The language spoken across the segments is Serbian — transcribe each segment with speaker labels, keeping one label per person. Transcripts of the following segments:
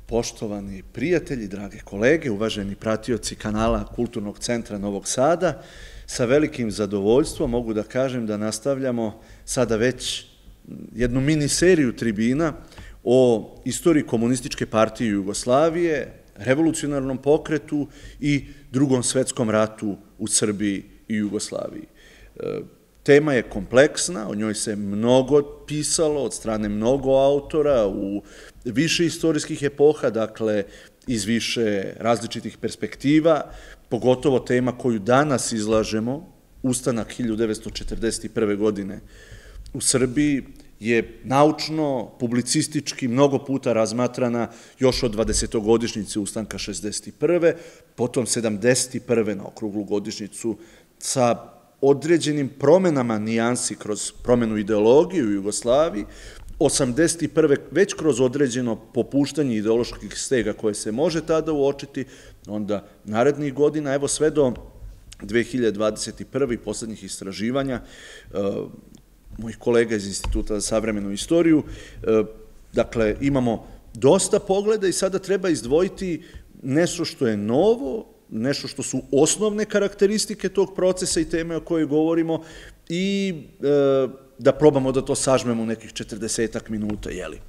Speaker 1: Poštovani prijatelji, drage kolege, uvaženi pratioci kanala Kulturnog centra Novog Sada, sa velikim zadovoljstvom mogu da kažem da nastavljamo sada već jednu miniseriju tribina o istoriji Komunističke partije Jugoslavije, revolucionarnom pokretu i Drugom svetskom ratu u Srbiji i Jugoslaviji. Tema je kompleksna, o njoj se mnogo pisalo od strane mnogo autora u više istorijskih epoha, dakle iz više različitih perspektiva, pogotovo tema koju danas izlažemo, ustanak 1941. godine u Srbiji, je naučno, publicistički, mnogo puta razmatrana još od 20-godišnjice ustanka 61. Potom 71. na okruglu godišnjicu sa određenim promenama nijansi kroz promenu ideologije u Jugoslaviji, 81. već kroz određeno popuštanje ideoloških stega koje se može tada uočiti, onda narednih godina, evo sve do 2021. poslednjih istraživanja mojih kolega iz Instituta za savremenu istoriju. Dakle, imamo dosta pogleda i sada treba izdvojiti nešto što je novo, nešto što su osnovne karakteristike tog procesa i teme o kojoj govorimo i da probamo da to sažmemo u nekih 40 minuta, jeli.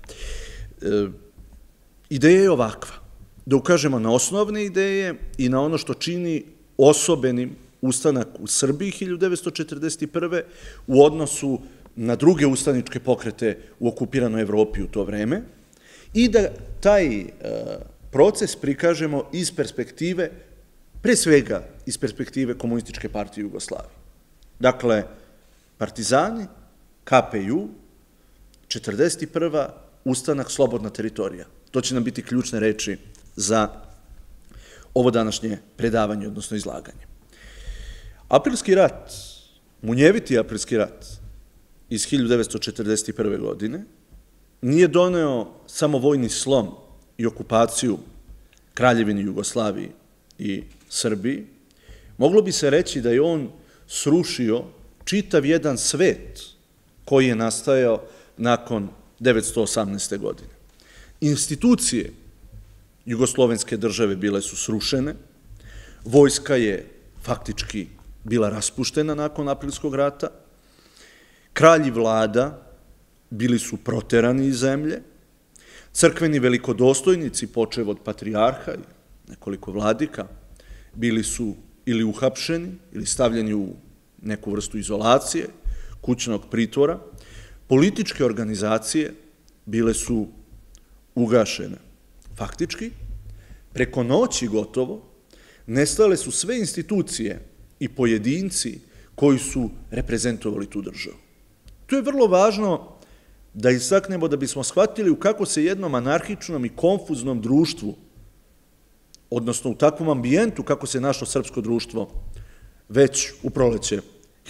Speaker 1: Ideja je ovakva, da ukažemo na osnovne ideje i na ono što čini osobenim ustanak u Srbiji 1941. u odnosu na druge ustaničke pokrete u okupiranoj Evropi u to vreme i da taj proces prikažemo iz perspektive, pre svega iz perspektive Komunističke partije Jugoslavije. Dakle, partizani, KPJ, 41. ustanak, slobodna teritorija. To će nam biti ključne reči za ovo današnje predavanje, odnosno izlaganje. Aprilski rat, munjeviti aprilski rat iz 1941. godine nije doneo samo vojni slom i okupaciju Kraljevini Jugoslaviji i Srbiji. Moglo bi se reći da je on srušio čitav jedan svet koji je nastajao nakon 1918. godine. Institucije jugoslovenske države bile su srušene, vojska je faktički bila raspuštena nakon aprilskog rata, kralj i vlada bili su proterani iz zemlje, crkveni velikodostojnici, počev od patrijarha i nekoliko vladika, bili su ili uhapšeni ili stavljeni u neku vrstu izolacije, kućnog pritvora, političke organizacije bile su ugašene. Faktički, preko noći gotovo, nestale su sve institucije i pojedinci koji su reprezentovali tu državu. To je vrlo važno da istaknemo da bismo shvatili u kako se jednom anarhičnom i konfuznom društvu, odnosno u takvom ambijentu kako se našlo srpsko društvo već u proleće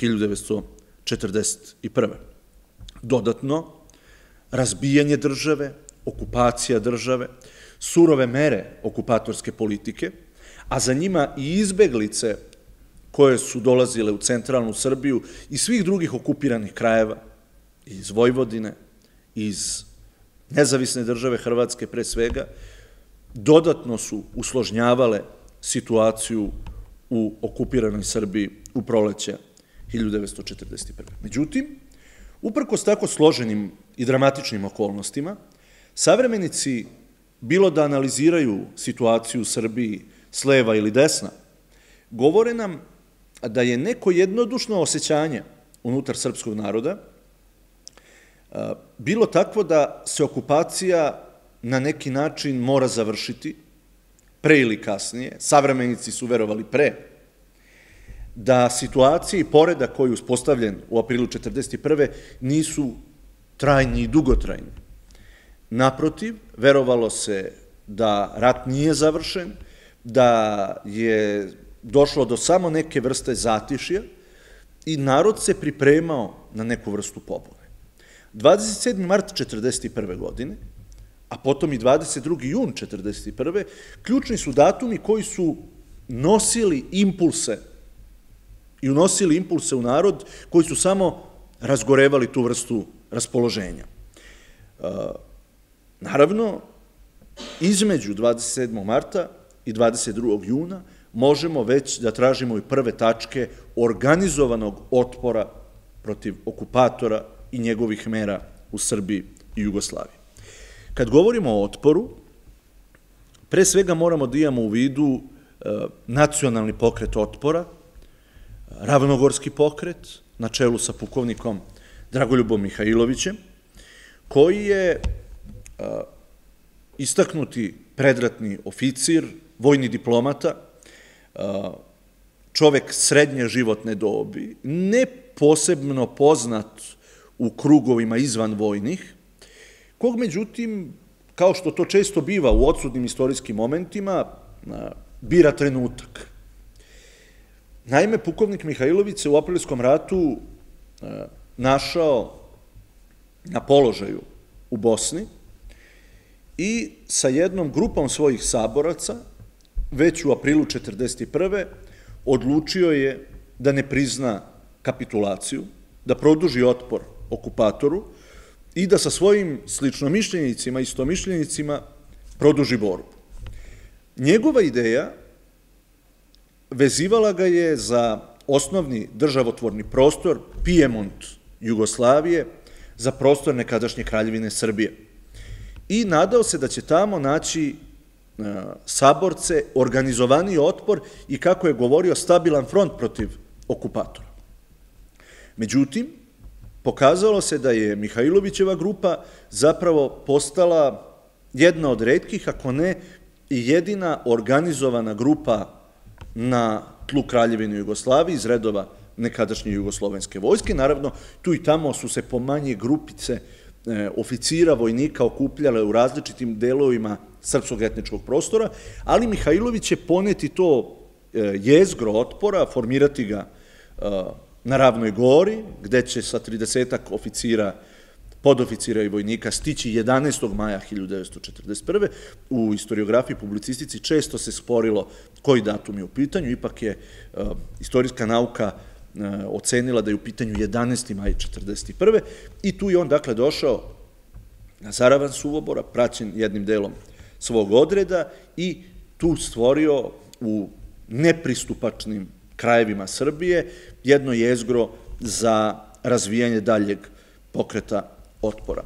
Speaker 1: 1941. Dodatno, razbijanje države, okupacija države, surove mere okupatorske politike, a za njima i izbeglice koje su dolazile u centralnu Srbiju i svih drugih okupiranih krajeva, iz Vojvodine, iz nezavisne države Hrvatske pre svega, dodatno su usložnjavale situaciju u okupiranoj Srbiji u proleće 1941. Međutim, uprkos tako složenim i dramatičnim okolnostima, savremenici, bilo da analiziraju situaciju u Srbiji s leva ili desna, govore nam da je neko jednodušno osjećanje unutar srpskog naroda bilo takvo da se okupacija na neki način mora završiti, pre ili kasnije, savremenici su verovali pre, da situacija i poredak koji je uspostavljen u aprilu 1941. nisu trajni i dugotrajni. Naprotiv, verovalo se da rat nije završen, da je došlo do samo neke vrste zatišja i narod se pripremao na neku vrstu pobune. 27. mart 1941. godine, a potom i 22. jun 1941. ključni su datumi koji su nosili impulse i unosili impulse u narod koji su samo razgorevali tu vrstu raspoloženja. Naravno, između 27. marta i 22. juna možemo već da tražimo i prve tačke organizovanog otpora protiv okupatora i njegovih mera u Srbiji i Jugoslaviji. Kad govorimo o otporu, pre svega moramo da imamo u vidu nacionalni pokret otpora, ravnogorski pokret, na čelu sa pukovnikom Dragoljubom Mihajlovićem, koji je istaknuti predratni oficir, vojni diplomata, čovek srednje životne dobi, ne posebno poznat u krugovima izvan vojnih, kog međutim, kao što to često biva u odsudnim istorijskim momentima, bira trenutak. Naime, pukovnik Mihajlović se u Aprilskom ratu našao na položaju u Bosni i sa jednom grupom svojih saboraca, već u aprilu 1941. odlučio je da ne prizna kapitulaciju, da produži otpor okupatoru i da sa svojim sličnomišljenicima, istomišljenicima produži borbu. Njegova ideja vezivala ga je za osnovni državotvorni prostor Pijemont Jugoslavije, za prostor nekadašnje Kraljevine Srbije. I nadao se da će tamo naći saborce, organizovani otpor i, kako je govorio, stabilan front protiv okupatora. Međutim, pokazalo se da je Mihajlovićeva grupa zapravo postala jedna od retkih, ako ne i jedina organizovana grupa na tlu Kraljevine Jugoslavije iz redova nekadašnje jugoslovenske vojske. Naravno, tu i tamo su se po manje grupice oficira, vojnika okupljale u različitim delovima srpskog etničkog prostora, ali Mihajlović će poneti to jezgro otpora, formirati ga na Ravnoj Gori, gde će sa 30-ak oficira, podoficira i vojnika stići 11. maja 1941. U historiografiji, publicistici često se sporilo koji datum je u pitanju, ipak je istorijska nauka ocenila da je u pitanju 11. maj 1941. I tu je on, dakle, došao na Zaravan Suvobora, praćen jednim delom svog odreda i tu stvorio u nepristupačnim krajevima Srbije jedno jezgro za razvijanje daljeg pokreta otpora.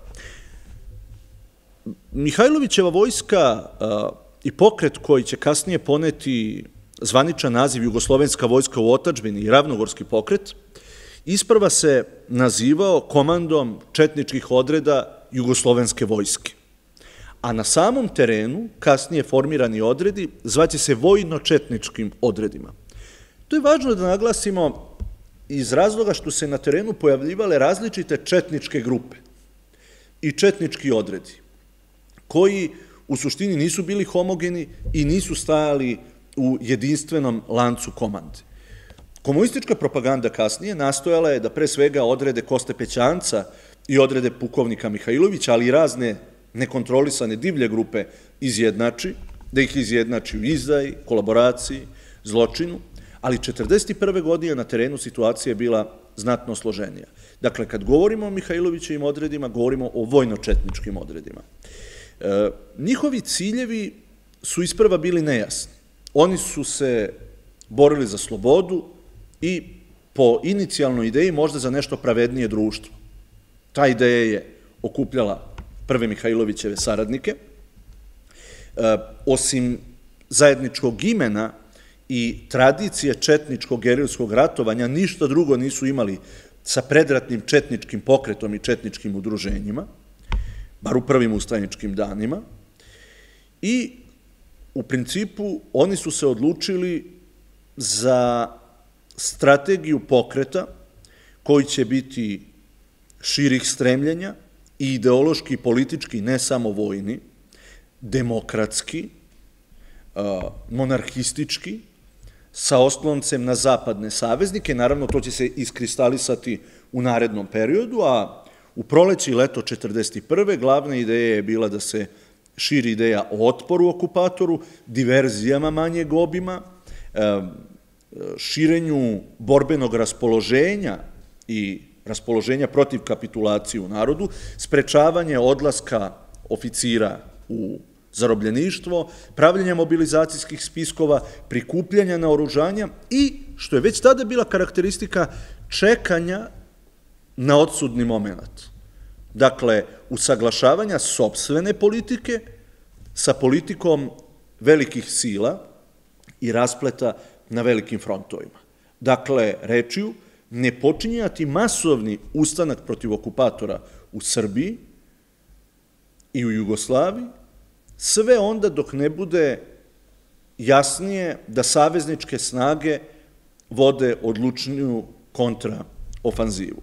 Speaker 1: Mihajlovićeva vojska i pokret koji će kasnije poneti zvaničan naziv Jugoslovenska vojska u otadžbini i ravnogorski pokret, isprva se nazivao komandom četničkih odreda Jugoslovenske vojske. A na samom terenu, kasnije formirani odredi, zvaće se vojno-četničkim odredima. To je važno da naglasimo iz razloga što se na terenu pojavljivale različite četničke grupe i četnički odredi, koji u suštini nisu bili homogeni i nisu stajali u jedinstvenom lancu komande. Komunistička propaganda kasnije nastojala je da pre svega odrede Koste Pećanca i odrede pukovnika Mihajlovića, ali i razne nekontrolisane divlje grupe izjednači, da ih izjednači u izdaji, kolaboraciji, zločinu, ali 1941. godine na terenu situacija je bila znatno složenija. Dakle, kad govorimo o Mihajlovićevim odredima, govorimo o vojno-četničkim odredima. Njihovi ciljevi su isprva bili nejasni. Oni su se borili za slobodu i po inicijalnoj ideji možda za nešto pravednije društvo. Ta ideja je okupljala prve Mihajlovićeve saradnike. Osim zajedničkog imena i tradicije četničkog gerilskog ratovanja, ništa drugo nisu imali sa predratnim četničkim pokretom i četničkim udruženjima, bar u prvim ustaničkim danima, i u principu oni su se odlučili za strategiju pokreta koji će biti širih stremljenja i ideološki i politički, ne samo vojni, demokratski, monarhistički, sa osloncem na zapadne saveznike. Naravno, to će se iskristalisati u narednom periodu, a u proleće i leto 1941. glavna ideja je bila da se širi ideja o otporu okupatoru, diverzijama manjeg obima, širenju borbenog raspoloženja i raspoloženja protiv kapitulacije u narodu, sprečavanje odlaska oficira u zarobljeništvo, pravljenja mobilizacijskih spiskova, prikupljanja naoružanja i, što je već tada bila karakteristika, čekanja na odsudni moment. Dakle, usaglašavanja sopstvene politike sa politikom velikih sila i raspleta na velikim frontovima. Dakle, rečju, ne počinjati masovni ustanak protiv okupatora u Srbiji i u Jugoslaviji, sve onda dok ne bude jasnije da savezničke snage vode odlučniju kontraofanzivu.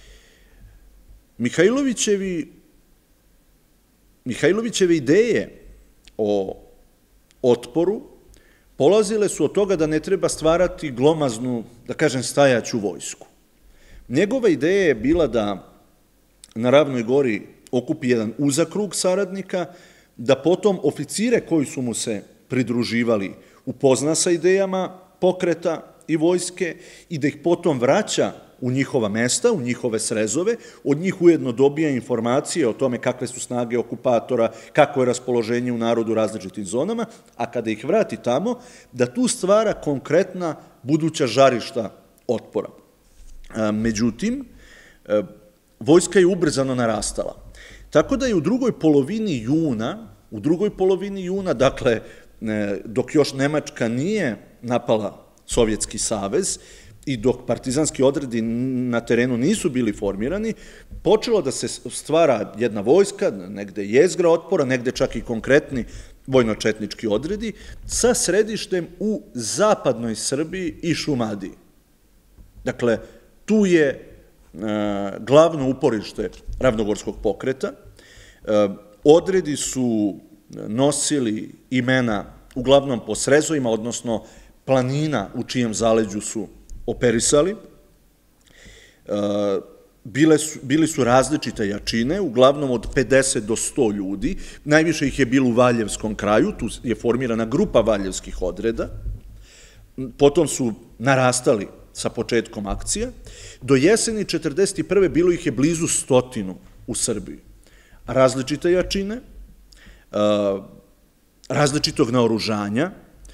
Speaker 1: Mihajlovićeve ideje o otporu polazile su od toga da ne treba stvarati glomaznu, da kažem, stajaću vojsku. Njegova ideja je bila da na Ravnoj Gori okupi jedan uzak krug saradnika, da potom oficire koji su mu se pridruživali upozna sa idejama pokreta i vojske i da ih potom vraća u njihova mesta, u njihove srezove, od njih ujedno dobija informacije o tome kakve su snage okupatora, kako je raspoloženje u narodu u različitim zonama, a kada ih vrati tamo, da tu stvara konkretna buduća žarišta otpora. Međutim, vojska je ubrzano narastala. Tako da je u drugoj polovini juna, dakle, dok još Nemačka nije napala Sovjetski savez i dok partizanski odredi na terenu nisu bili formirani, počelo da se stvara jedna vojska, negde jezgra otpora, negde čak i konkretni vojno-četnički odredi, sa središtem u zapadnoj Srbiji i Šumadiji. Dakle, tu je glavno uporište ravnogorskog pokreta. Odredi su nosili imena uglavnom po srezovima, odnosno planina u čijem zaleđu su operisali. Bili su različite jačine, uglavnom od 50 do 100 ljudi. Najviše ih je bilo u Valjevskom kraju, tu je formirana grupa valjevskih odreda. Potom su narastali sa početkom akcija. Do jeseni 1941. bilo ih je blizu 100 u Srbiji. Različite jačine, različitog naoružanja,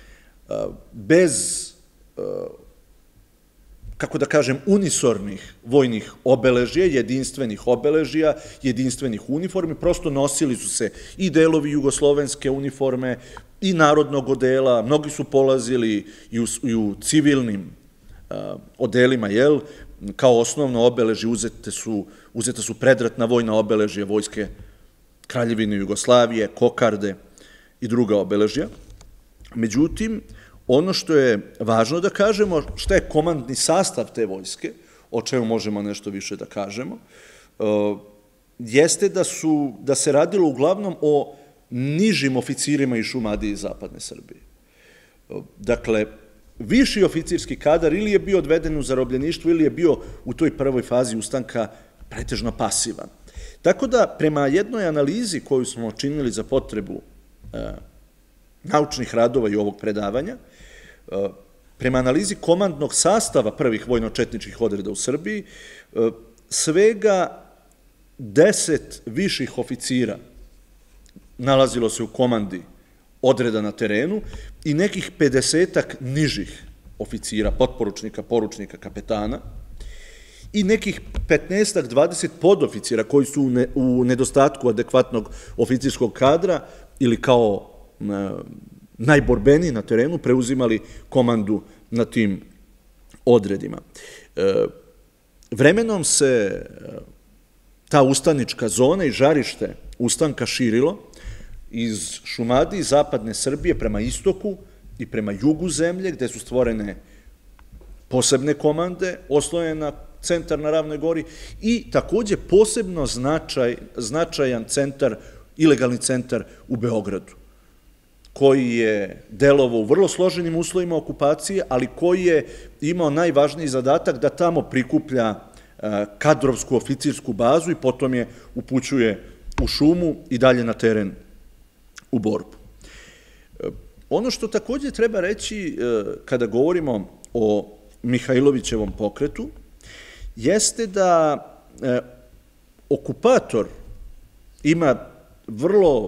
Speaker 1: bez, kako da kažem, unisornih vojnih obeležija, jedinstvenih uniformi, prosto nosili su se i delovi jugoslovenske uniforme i narodnog odela, mnogi su polazili i u civilnim odelima, kao osnovno obeležje uzeta su predratna vojna obeležja vojske Kraljevine Jugoslavije, kokarde i druga obeležja. Međutim, ono što je važno da kažemo, šta je komandni sastav te vojske, o čemu možemo nešto više da kažemo, jeste da se radilo uglavnom o nižim oficirima iz Šumadije i zapadne Srbije. Dakle, viši oficirski kadar ili je bio odveden u zarobljeništvo ili je bio u toj prvoj fazi ustanka pretežno pasivan. Tako da, prema jednoj analizi koju smo činili za potrebu naučnih radova i ovog predavanja, prema analizi komandnog sastava prvih vojno-četničkih odreda u Srbiji, svega 10 viših oficira nalazilo se u komandi odreda na terenu i nekih 50-ak nižih oficira, potporučnika, poručnika, kapetana i nekih 15-ak, 20 podoficira koji su u nedostatku adekvatnog oficirskog kadra ili kao najborbeniji na terenu preuzimali komandu na tim odredima. Vremenom se ta ustanička zona i žarište ustanka širilo iz Šumadije, zapadne Srbije prema istoku i prema jugu zemlje, gde su stvorene posebne komande, oslonjena centar na Ravnoj Gori i takođe posebno značajan centar, ilegalni centar u Beogradu, koji je delovao u vrlo složenim uslovima okupacije, ali koji je imao najvažniji zadatak da tamo prikuplja kadrovsku oficirsku bazu i potom je upućuje u šumu i dalje na teren u borbu. Ono što takođe treba reći kada govorimo o Mihajlovićevom pokretu, jeste da okupator ima vrlo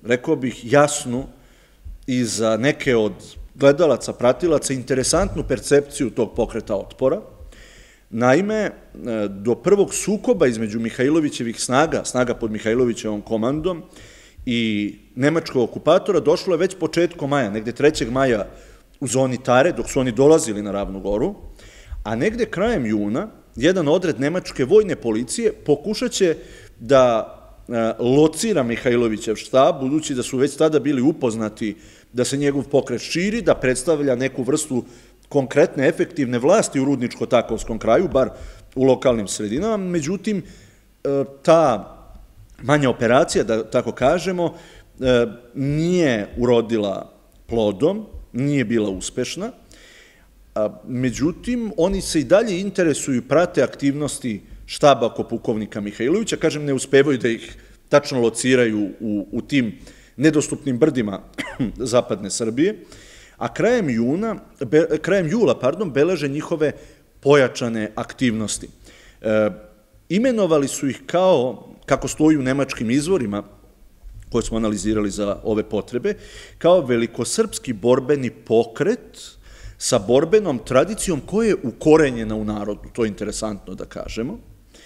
Speaker 1: rekao bih, jasnu i za neke od gledalaca, pratilaca, interesantnu percepciju tog pokreta otpora. Naime, do prvog sukoba između Mihajlovićevih snaga pod Mihajlovićevom komandom i nemačkog okupatora došlo je već početkom maja, negde 3. maja u zoni Tare, dok su oni dolazili na Ravnu goru, a negde krajem juna jedan odred nemačke vojne policije pokušat će da locira Mihajlovićev štab, budući da su već tada bili upoznati da se njegov pokret širi, da predstavlja neku vrstu konkretne, efektivne vlasti u Rudničko-Takovskom kraju, bar u lokalnim sredinama. Međutim, ta manja operacija, da tako kažemo, nije urodila plodom, nije bila uspešna. Međutim, oni se i dalje interesuju i prate aktivnosti štaba oko pukovnika Mihajlovića. Kažem, ne uspevaju da ih tačno lociraju u tim nedostupnim brdima zapadne Srbije, a krajem jula beleže njihove pojačane aktivnosti. Imenovali su ih kao, kako stoji u nemačkim izvorima, koje smo analizirali za ove potrebe, kao velikosrpski borbeni pokret sa borbenom tradicijom koja je ukorenjena u narodu, to je interesantno da kažemo.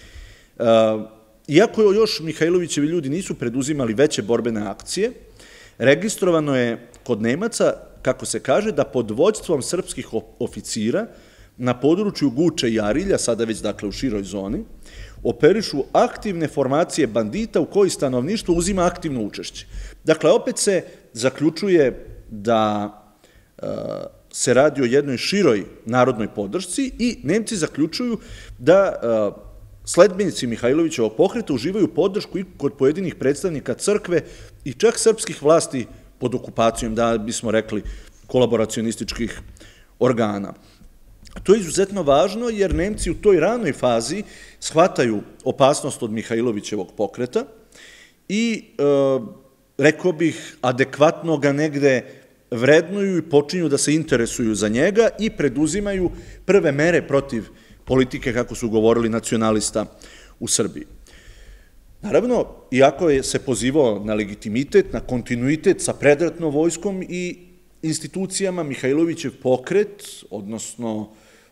Speaker 1: Iako još Mihajlovićevi ljudi nisu preduzimali veće borbene akcije, registrovano je kod Nemaca, kako se kaže, da pod vođstvom srpskih oficira na području Guče i Arilja, sada već dakle u široj zoni, operišu aktivne formacije bandita u koji stanovništvo uzima aktivno učešće. Dakle, opet se zaključuje da se radi o jednoj široj narodnoj podršci i Nemci zaključuju da sledbenici Mihajlovićevog pokreta uživaju podršku i kod pojedinih predstavnika crkve i čak srpskih vlasti pod okupacijom, da bismo rekli, kolaboracionističkih organa. To je izuzetno važno jer Nemci u toj ranoj fazi shvataju opasnost od Mihajlovićevog pokreta i, rekao bih, adekvatno ga negde vrednuju i počinju da se interesuju za njega i preduzimaju prve mere protiv politike, kako su govorili, nacionalista u Srbiji. Naravno, iako se pozivao na legitimitet, na kontinuitet sa predratnom vojskom i institucijama, Mihajlovićev pokret, odnosno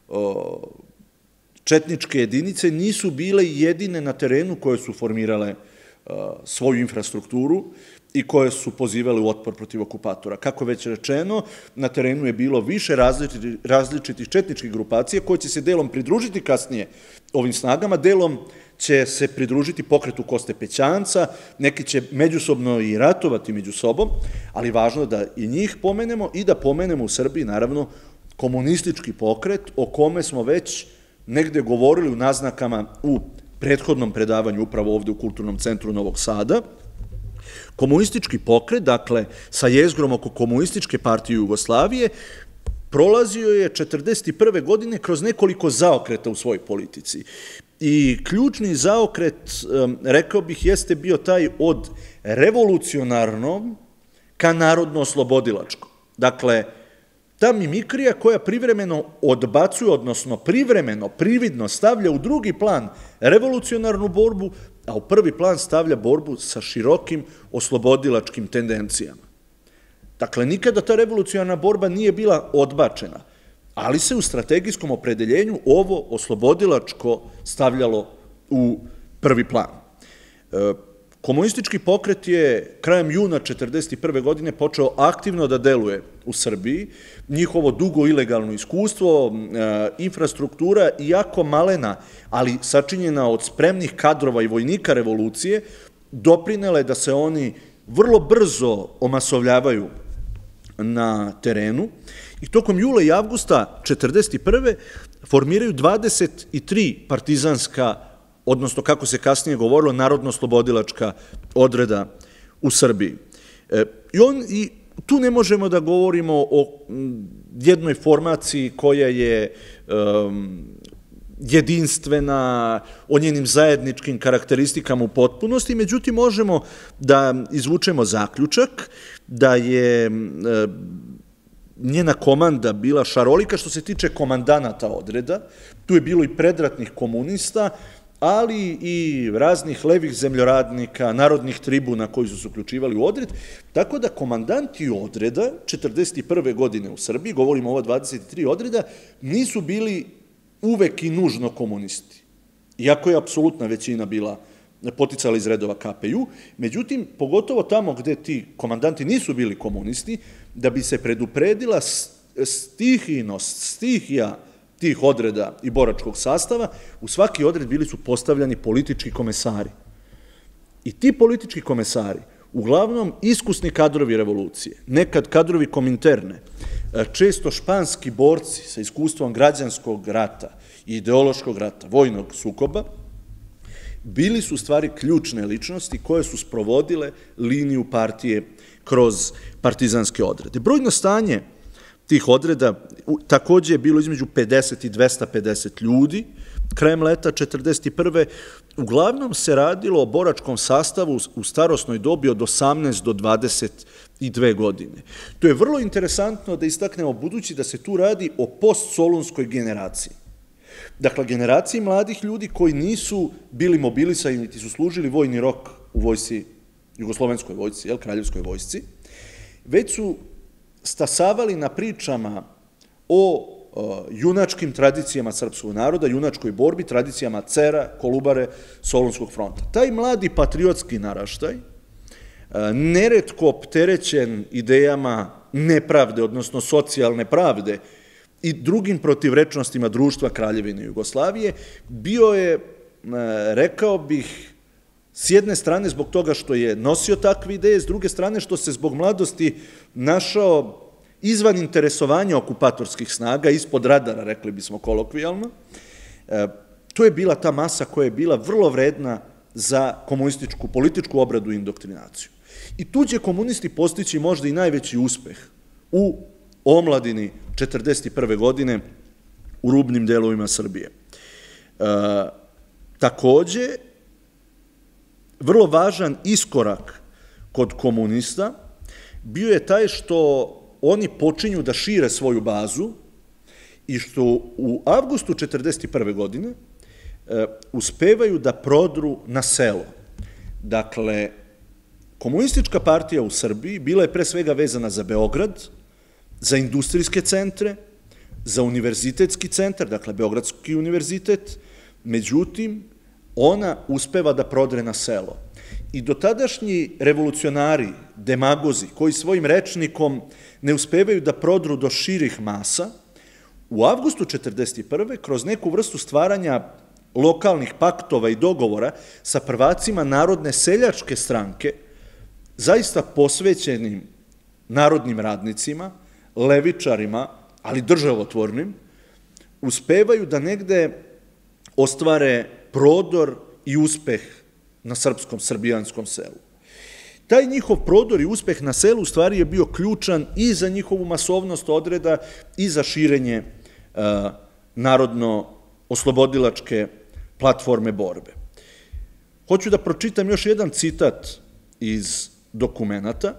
Speaker 1: četničke jedinice, nisu bile jedine na terenu koje su formirale svoju infrastrukturu i koje su pozivale u otpor protiv okupatora. Kako već rečeno, na terenu je bilo više različitih četničkih grupacija koje će se delom pridružiti kasnije ovim snagama, delom će se pridružiti pokretu Koste Pećanca, neki će međusobno i ratovati među sobom, ali važno da i njih pomenemo i da pomenemo u Srbiji, naravno, komunistički pokret o kome smo već negde govorili u naznakama u prethodnom predavanju upravo ovde u Kulturnom centru Novog Sada. Komunistički pokret, dakle, sa jezgrom oko Komunističke partije Jugoslavije, prolazio je 1941. godine kroz nekoliko zaokreta u svojoj politici. I ključni zaokret, rekao bih, jeste bio taj od revolucionarnog ka narodno-oslobodilačkom. Dakle, ta mimikrija koja privremeno odbacuje, odnosno privremeno, prividno stavlja u drugi plan revolucionarnu borbu, a u prvi plan stavlja borbu sa širokim oslobodilačkim tendencijama. Dakle, nikada ta revolucionarna borba nije bila odbačena, ali se u strategijskom opredeljenju ovo oslobodilačko stavljalo u prvi plan. Komunistički pokret je krajem juna 1941. godine počeo aktivno da deluje u Srbiji. Njihovo dugo ilegalno iskustvo, infrastruktura, iako malena, ali sačinjena od spremnih kadrova i vojnika revolucije, doprinele da se oni vrlo brzo omasovljavaju na terenu i tokom jula i avgusta 1941. formiraju 23 partizanska, odnosno, kako se kasnije govorilo, narodno-oslobodilačka odreda u Srbiji. I tu ne možemo da govorimo o jednoj formaciji koja je jedinstvena, o njenim zajedničkim karakteristikama u potpunosti, međutim, možemo da izvučemo zaključak da je njena komanda bila šarolika što se tiče komandanata odreda. Tu je bilo i predratnih komunista, ali i raznih levih zemljoradnika, narodnih tribuna koji su se uključivali u odred, tako da komandanti odreda 1941. godine u Srbiji, govorimo o ova 23 odreda, nisu bili uvek i nužno komunisti, iako je apsolutna većina bila poticala iz redova KPJ-u, međutim, pogotovo tamo gde ti komandanti nisu bili komunisti, da bi se predupredila stihijnost, stihija tih odreda i boračkog sastava, u svaki odred bili su postavljani politički komesari. I ti politički komesari, uglavnom iskusni kadrovi revolucije, nekad kadrovi kominterne, često španski borci sa iskustvom građanskog rata, ideološkog rata, vojnog sukoba, bili su u stvari ključne ličnosti koje su sprovodile liniju partije kroz partizanske odrede. Brojno stanje tih odreda takođe je bilo između 50 i 250 ljudi krajem leta 1941. Uglavnom se radilo o boračkom sastavu u starosnoj dobi od 18 do 22 godine. To je vrlo interesantno da istaknemo, budući da se tu radi o postsolunskoj generaciji. Dakle, generaciji mladih ljudi koji nisu bili mobilisani, niti su služili vojni rok u vojsci, jugoslovenskoj vojsci, kraljevskoj vojsci, već su stasavali na pričama o junačkim tradicijama srpskog naroda, junačkoj borbi, tradicijama Cera, Kolubare, Solunskog fronta. Taj mladi patriotski naraštaj, neretko opterećen idejama nepravde, odnosno socijalne pravde i drugim protivrečnostima društva Kraljevine Jugoslavije, bio je, rekao bih, s jedne strane zbog toga što je nosio takve ideje, s druge strane što se zbog mladosti našao izvan interesovanja okupatorskih snaga, ispod radara, rekli bismo kolokvijalno. To je bila ta masa koja je bila vrlo vredna za komunističku političku obradu i indoktrinaciju. I tu će komunisti postići možda i najveći uspeh u omladini 1941. godine u rubnim delovima Srbije. Takođe, vrlo važan iskorak kod komunista bio je taj što oni počinju da šire svoju bazu i što u avgustu 1941. godine uspevaju da prodru na selo. Dakle, komunistička partija u Srbiji bila je pre svega vezana za Beograd, za industrijske centre, za univerzitetski centar, dakle Beogradski univerzitet, međutim, ona uspeva da prodre na selo. I dotadašnji revolucionari, demagozi, koji svojim rečnikom ne uspevaju da prodru do širih masa, u avgustu 1941. kroz neku vrstu stvaranja lokalnih paktova i dogovora sa prvacima Narodne seljačke stranke, zaista posvećenim narodnim radnicima, levičarima, ali državotvornim, uspevaju da negde ostvare prodor i uspeh na srpskom, srbijanskom selu. Taj njihov prodor i uspeh na selu u stvari je bio ključan i za njihovu masovnost odreda i za širenje narodno-oslobodilačke platforme borbe. Hoću da pročitam još jedan citat iz dokumenata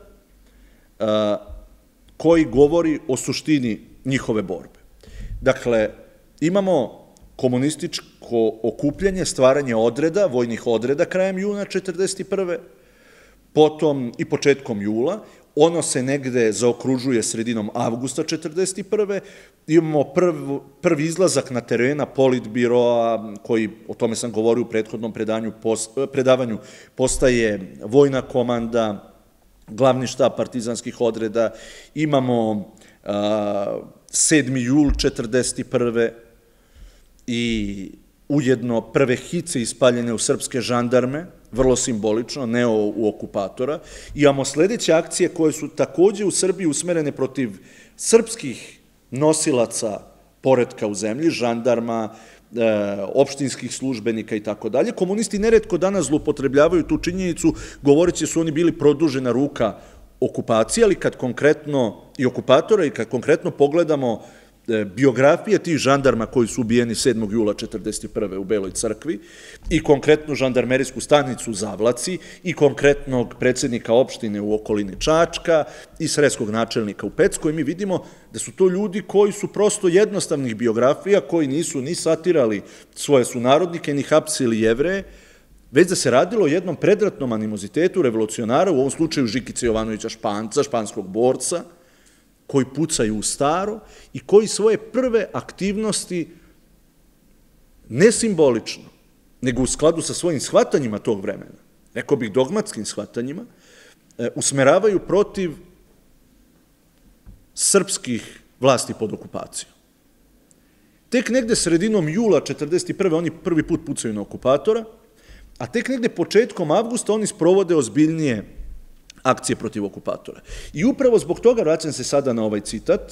Speaker 1: koji govori o suštini njihove borbe. Dakle, imamo komunističko okupljanje, stvaranje odreda, vojnih odreda krajem juna 1941. Potom i početkom jula, ono se negde zaokružuje sredinom avgusta 1941. Imamo prvi izlazak na terena Politbiroa, koji, o tome sam govorio u prethodnom predavanju, postaje vojna komanda, glavni štab partizanskih odreda, imamo 7. jul 1941. i ujedno prve hice ispaljene u srpske žandarme, vrlo simbolično, ne u okupatora. Imamo sledeće akcije koje su takođe u Srbiji usmerene protiv srpskih nosilaca poretka u zemlji, žandarma, opštinskih službenika i tako dalje. Komunisti neretko danas zloupotrebljavaju tu činjenicu, govoreći su oni bili produžena ruka okupacije, ali kad konkretno i okupatora i kad konkretno pogledamo biografije tih žandarma koji su ubijeni 7. jula 1941. u Beloj crkvi i konkretnu žandarmerijsku stanicu u Zavlaci i konkretnog predsjednika opštine u okolini Čačka i sredskog načelnika u Peckoj, mi vidimo da su to ljudi koji su prosto jednostavnih biografija, koji nisu ni satirali svoje sunarodnike, ni hapsili Jevreje, već da se radilo o jednom predratnom animozitetu revolucionara, u ovom slučaju Žikice Jovanovića Španca, španskog borca, koji pucaju u staro i koji svoje prve aktivnosti ne simbolično, nego u skladu sa svojim shvatanjima tog vremena, rekao bih dogmatskim shvatanjima, usmeravaju protiv srpskih vlasti pod okupacijom. Tek negde sredinom jula 1941. oni prvi put pucaju na okupatora, a tek negde početkom avgusta oni sprovode ozbiljnije akcije protiv okupatora. I upravo zbog toga, vraćam se sada na ovaj citat,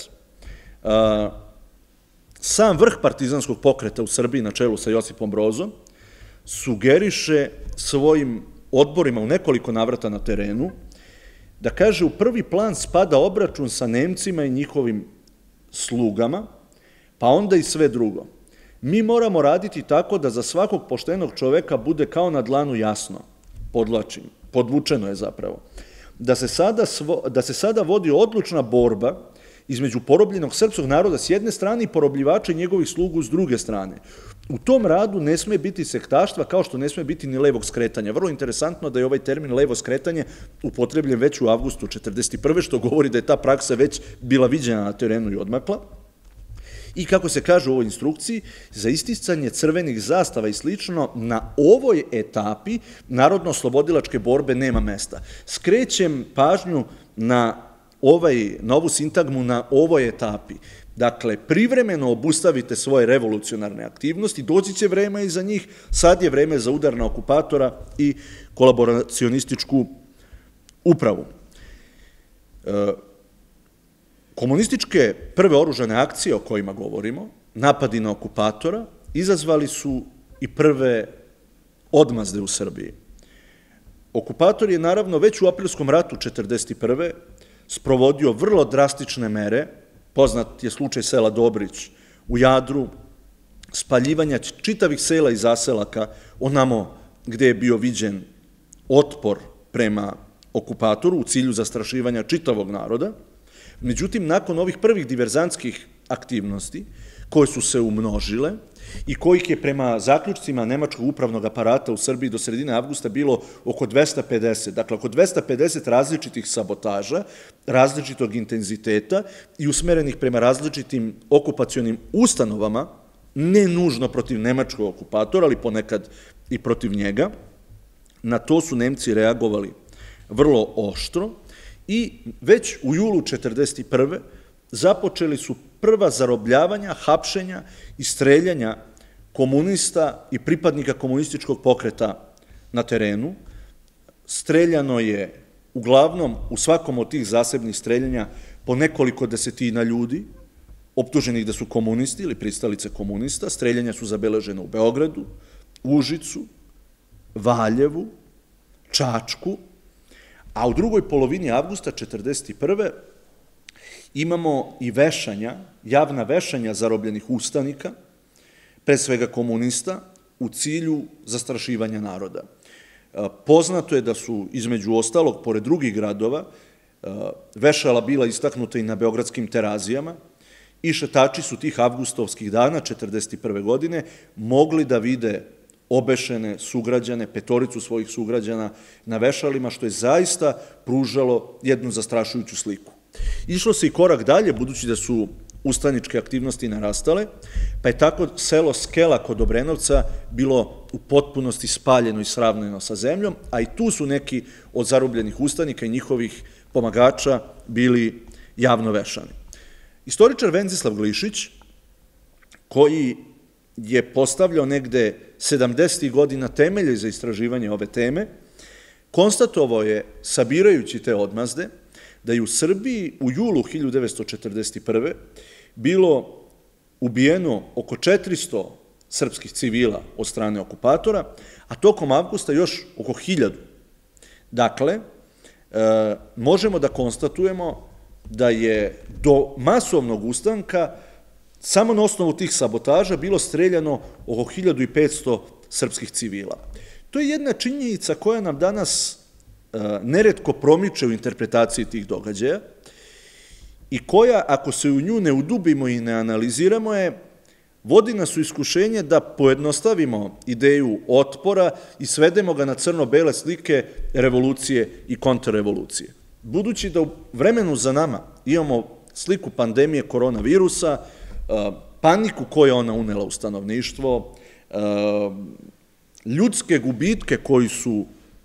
Speaker 1: sam vrh partizanskog pokreta u Srbiji na čelu sa Josipom Brozom sugeriše svojim odborima u nekoliko navrata na terenu da kaže u prvi plan spada obračun sa Nemcima i njihovim slugama, pa onda i sve drugo. Mi moramo raditi tako da za svakog poštenog čoveka bude kao na dlanu jasno, podvlačim, podvučeno je zapravo, da se sada vodi odlučna borba između porobljenog srpskog naroda s jedne strane i porobljivača i njegovih slugu s druge strane. U tom radu ne sme biti sektaštva kao što ne sme biti ni levog skretanja. Vrlo interesantno da je ovaj termin levo skretanje upotrebljen već u avgustu 1941. što govori da je ta praksa već bila viđena na terenu i odmakla. I kako se kaže u ovoj instrukciji, za isticanje crvenih zastava i slično na ovoj etapi narodno-oslobodilačke borbe nema mesta. Skrećem pažnju na ovu sintagmu na ovoj etapi. Dakle, privremeno obustavite svoje revolucionarne aktivnosti, doći će vreme i za njih, sad je vreme za udar na okupatora i kolaboracionističku upravu. Komunističke prve oružane akcije o kojima govorimo, napadi na okupatora, izazvali su i prve odmazde u Srbiji. Okupator je naravno već u aprilskom ratu 1941. sprovodio vrlo drastične mere, poznat je slučaj sela Dobrić u Jadru, spaljivanja čitavih sela i zaselaka onamo gde je bio viđen otpor prema okupatoru u cilju zastrašivanja čitavog naroda. Međutim, nakon ovih prvih diverzantskih aktivnosti, koje su se umnožile i kojih je prema zaključcima nemačkog upravnog aparata u Srbiji do sredine avgusta bilo oko 250, dakle oko 250 različitih sabotaža, različitog intenziteta i usmerenih prema različitim okupacionim ustanovama, ne nužno protiv nemačkog okupatora, ali ponekad i protiv njega, na to su Nemci reagovali vrlo oštro i već u julu 1941. započeli su prva zarobljavanja, hapšenja i streljanja komunista i pripadnika komunističkog pokreta na terenu. Streljano je uglavnom u svakom od tih zasebnih streljanja po nekoliko desetina ljudi, optuženih da su komunisti ili pristalice komunista. Streljanja su zabeležena u Beogradu, Užicu, Valjevu, Čačku, a u drugoj polovini avgusta 1941. imamo i vešanja, javna vešanja zarobljenih ustanika, pre svega komunista, u cilju zastrašivanja naroda. Poznato je da su, između ostalog, pored drugih gradova, vešala bila istaknuta i na beogradskim Terazijama i šetači su tih avgustovskih dana 1941. godine mogli da vide obešene sugrađane, petoricu svojih sugrađana na vešalima, što je zaista pružalo jednu zastrašujuću sliku. Išlo se i korak dalje, budući da su ustaničke aktivnosti narastale, pa je tako selo Skela kod Obrenovca bilo u potpunosti spaljeno i sravnjeno sa zemljom, a i tu su neki od zarobljenih ustanika i njihovih pomagača bili javno vešani. Istoričar Venzislav Glišić, koji je postavljao negde 70. godina temelje za istraživanje ove teme, konstatovao je, sabirajući te odmazde, da je u Srbiji u julu 1941. bilo ubijeno oko 400 srpskih civila od strane okupatora, a tokom avgusta još oko 1000. Dakle, možemo da konstatujemo da je do masovnog ustanka samo na osnovu tih sabotaža bilo streljano oko 1500 srpskih civila. To je jedna činjenica koja nam danas neretko promiče u interpretaciji tih događaja i koja, ako se u nju ne udubimo i ne analiziramo je, vodi nas u iskušenje da pojednostavimo ideju otpora i svedemo ga na crno-bele slike revolucije i kontrrevolucije. Budući da u vremenu za nama imamo sliku pandemije koronavirusa, paniku koju je ona unela u stanovništvo, ljudske gubitke koji su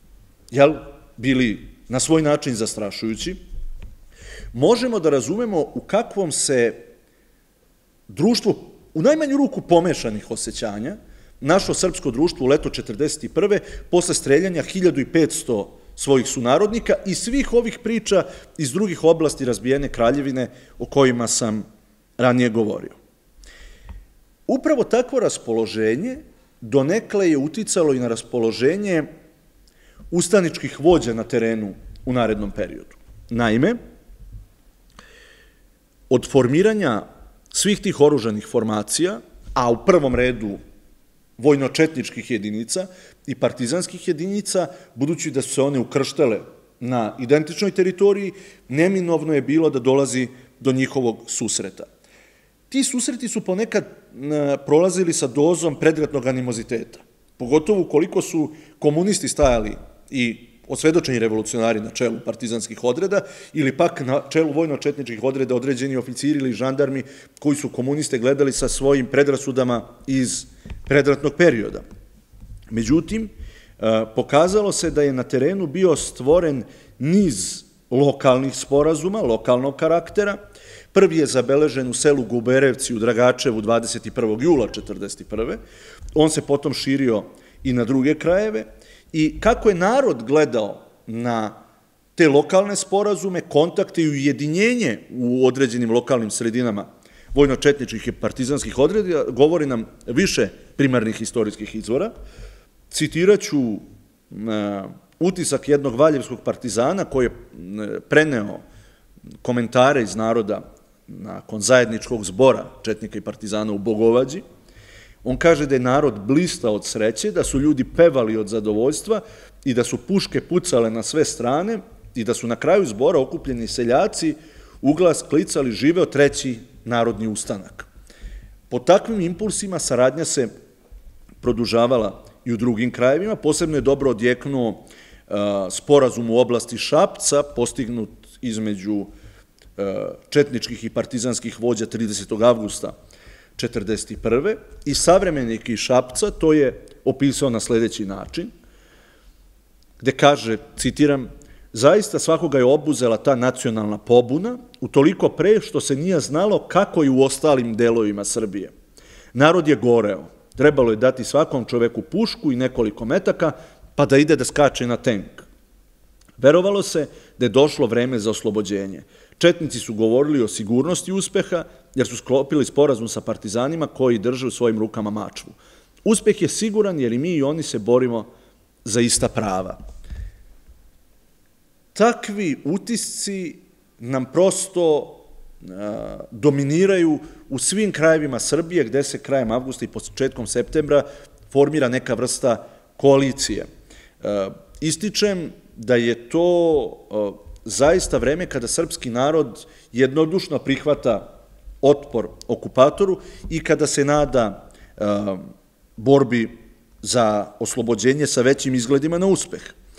Speaker 1: bili na svoj način zastrašujući, možemo da razumemo u kakvom se društvu, u najmanju ruku pomešanih osjećanja, našlo srpsko društvo u leto 1941. posle streljanja 1500 svojih sunarodnika i svih ovih priča iz drugih oblasti razbijene kraljevine o kojima sam ranije govorio. Upravo takvo raspoloženje donekle je uticalo i na raspoloženje ustaničkih vođa na terenu u narednom periodu. Naime, od formiranja svih tih oružanih formacija, a u prvom redu vojno-četničkih jedinica i partizanskih jedinica, budući da su se one ukrštale na identičnoj teritoriji, neminovno je bilo da dolazi do njihovog susreta. Ti susreti su ponekad prolazili sa dozom predratnog animoziteta, pogotovo ukoliko su komunisti stajali i osvedočeni revolucionari na čelu partizanskih odreda ili pak na čelu vojno-četničkih odreda određeni oficiri ili žandarmi koji su komuniste gledali sa svojim predrasudama iz predratnog perioda. Međutim, pokazalo se da je na terenu bio stvoren niz lokalnih sporazuma, lokalnog karaktera. Prvi je zabeležen u selu Guberevci u Dragačevu 21. jula 1941. On se potom širio i na druge krajeve. I kako je narod gledao na te lokalne sporazume, kontakte i ujedinjenje u određenim lokalnim sredinama vojno-četničkih i partizanskih odreda, govori nam više primarnih istorijskih izvora. Citiraću utisak jednog valjevskog partizana koji je preneo komentare iz naroda nakon zajedničkog zbora četnika i partizana u Bogovađi. On kaže da je narod blistao od sreće, da su ljudi pevali od zadovoljstva i da su puške pucale na sve strane i da su na kraju zbora okupljeni seljaci uglas klicali živeo treći narodni ustanak. Po takvim impulsima saradnja se produžavala i u drugim krajevima. Posebno je dobro odjeknuo sporazum u oblasti Šapca, postignut između četničkih i partizanskih vođa 30. avgusta 1941. i savremenik iz Šapca to je opisao na sledeći način, gde kaže, citiram, zaista svakoga je obuzela ta nacionalna pobuna, utoliko pre što se nije znalo kako je u ostalim delovima Srbije. Narod je goreo, trebalo je dati svakom čoveku pušku i nekoliko metaka, pa da ide da skače na tenk. Verovalo se da je došlo vreme za oslobođenje. Četnici su govorili o sigurnosti uspeha, jer su sklopili sporazum sa partizanima koji drže u svojim rukama mačvu. Uspeh je siguran jer i mi i oni se borimo za ista prava. Takvi utisci nam prosto dominiraju u svim krajevima Srbije, gde se krajem avgusta i početkom septembra formira neka vrsta koalicije. Ističem da je to zaista vreme kada srpski narod jednodušno prihvata otpor okupatoru i kada se nada borbi za oslobođenje sa većim izgledima na uspeh.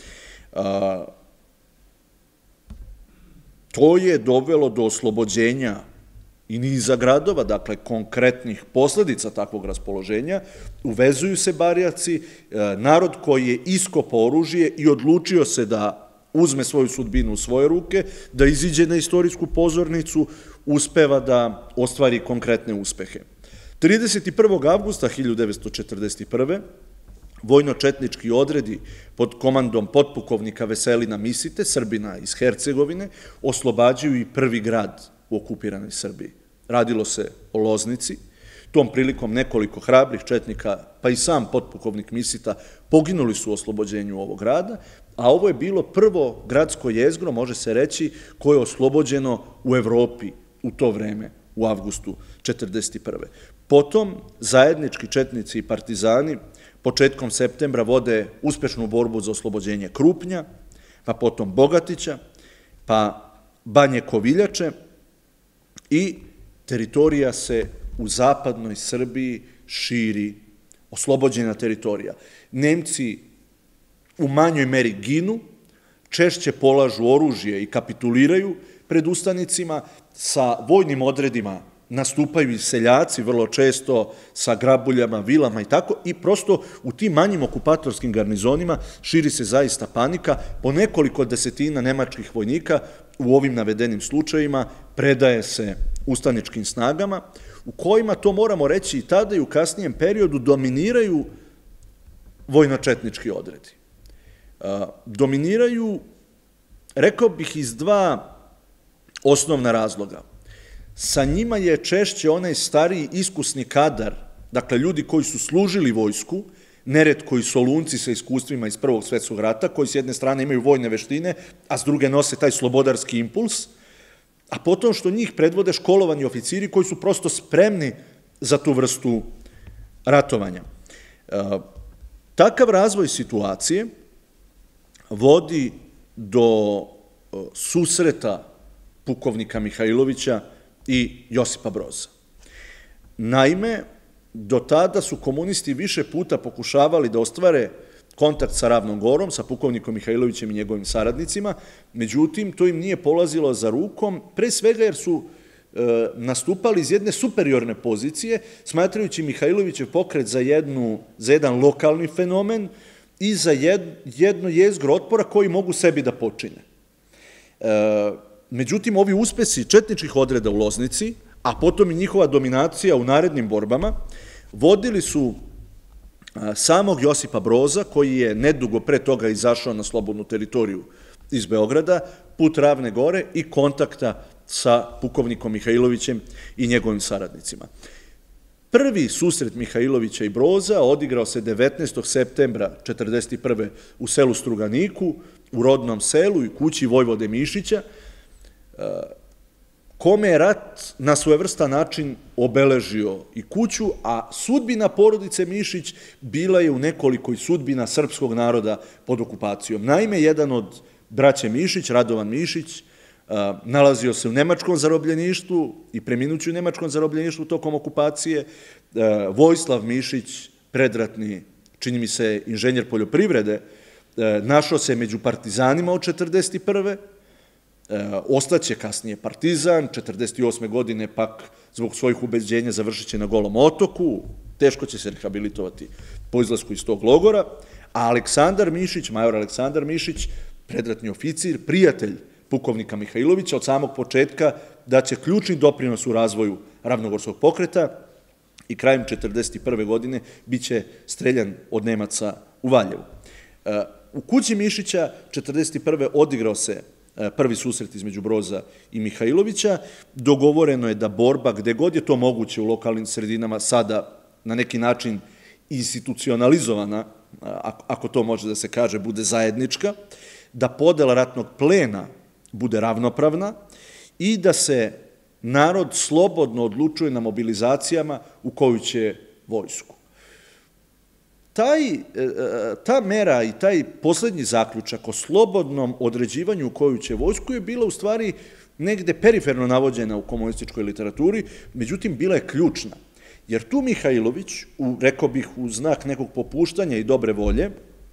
Speaker 1: To je dovelo do oslobođenja i niza gradova, dakle konkretnih posledica takvog raspoloženja, uvezuju se barjaci, narod koji je iskopao oružje i odlučio se da uzme svoju sudbinu u svoje ruke, da iziđe na istorijsku pozornicu, uspeva da ostvari konkretne uspehe. 31. avgusta 1941. vojno-četnički odredi pod komandom potpukovnika Veselina Misite, Srbina iz Hercegovine, oslobađaju i prvi grad u okupiranoj Srbiji. Radilo se o Loznici. Tom prilikom nekoliko hrabrih četnika, pa i sam potpukovnik Misita, poginuli su u oslobođenju ovog grada, a ovo je bilo prvo gradsko jezgro, može se reći, koje je oslobođeno u Evropi u to vreme u avgustu 1941. Potom zajednički četnici i partizani početkom septembra vode uspešnu borbu za oslobođenje Krupnja, pa potom Bogatića, pa Banje Koviljače i teritorija se u zapadnoj Srbiji širi, oslobođena teritorija. Nemci u manjoj meri ginu, češće polažu oružje i kapituliraju pred ustanicima, sa vojnim odredima nastupaju i seljaci, vrlo često sa grabuljama, vilama i tako, i prosto u tim manjim okupatorskim garnizonima širi se zaista panika. Po nekoliko desetina nemačkih vojnika u ovim navedenim slučajima predaje se ustaničkim snagama, u kojima, to moramo reći i tada i u kasnijem periodu, dominiraju vojno-četnički odredi. Dominiraju, rekao bih, iz dva osnovna razloga. Sa njima je češće onaj stariji iskusni kadar, dakle ljudi koji su služili vojsku, neretko i solunci sa iskustvima iz Prvog svetskog rata, koji s jedne strane imaju vojne veštine, a s druge nose taj slobodarski impuls, a potom što njih predvode školovani oficiri koji su prosto spremni za tu vrstu ratovanja. Takav razvoj situacije vodi do susreta pukovnika Mihajlovića i Josipa Broza. Naime, do tada su komunisti više puta pokušavali da ostvare kontakt sa Ravnom Gorom, sa pukovnikom Mihajlovićem i njegovim saradnicima, međutim, to im nije polazilo za rukom, pre svega jer su nastupali iz jedne superiorne pozicije, smatrajući Mihajlovićev pokret za jedan lokalni fenomen i za jedno jezgro otpora koji mogu sebi da počine. Međutim, ovi uspesi četničkih odreda u Loznici, a potom i njihova dominacija u narednim borbama, vodili su samog Josipa Broza, koji je nedugo pre toga izašao na slobodnu teritoriju iz Beograda, put Ravne Gore i kontakta sa pukovnikom Mihajlovićem i njegovim saradnicima. Prvi susret Mihajlovića i Broza odigrao se 19. septembra 1941. u selu Struganiku, u rodnom selu i kući Vojvode Mišića, kome je rat na svojevrstan način obeležio i kuću, a sudbina porodice Mišić bila je u nekoliko i sudbina srpskog naroda pod okupacijom. Naime, jedan od braće Mišić, Radovan Mišić, nalazio se u nemačkom zarobljeništvu i preminući u nemačkom zarobljeništvu tokom okupacije. Vojislav Mišić, predratni, čini mi se, inženjer poljoprivrede, našao se među partizanima od 1941. Ostaće kasnije partizan, 1948. godine pak zbog svojih ubeđenja završit će na Golom otoku, teško će se rehabilitovati po izlasku iz tog logora, a Aleksandar Mišić, major Aleksandar Mišić, predratni oficir, prijatelj pukovnika Mihajlovića, od samog početka daće ključni doprinos u razvoju ravnogorskog pokreta i krajem 1941. godine biće streljan od Nemaca u Valjevu. U kući Mišića 1941. odigrao se prvi susret između Broza i Mihajlovića. Dogovoreno je da borba, gde god je to moguće u lokalnim sredinama, sada na neki način institucionalizovana, ako to može da se kaže, bude zajednička, da podela ratnog plena bude ravnopravna i da se narod slobodno odlučuje na mobilizacijama u koju će vojsku. Ta mera i taj poslednji zaključak o slobodnom određivanju u koju će vojsku je bila u stvari negde periferno navođena u komunističkoj literaturi, međutim bila je ključna. Jer tu Mihajlović, rekao bih u znak nekog popuštanja i dobre volje,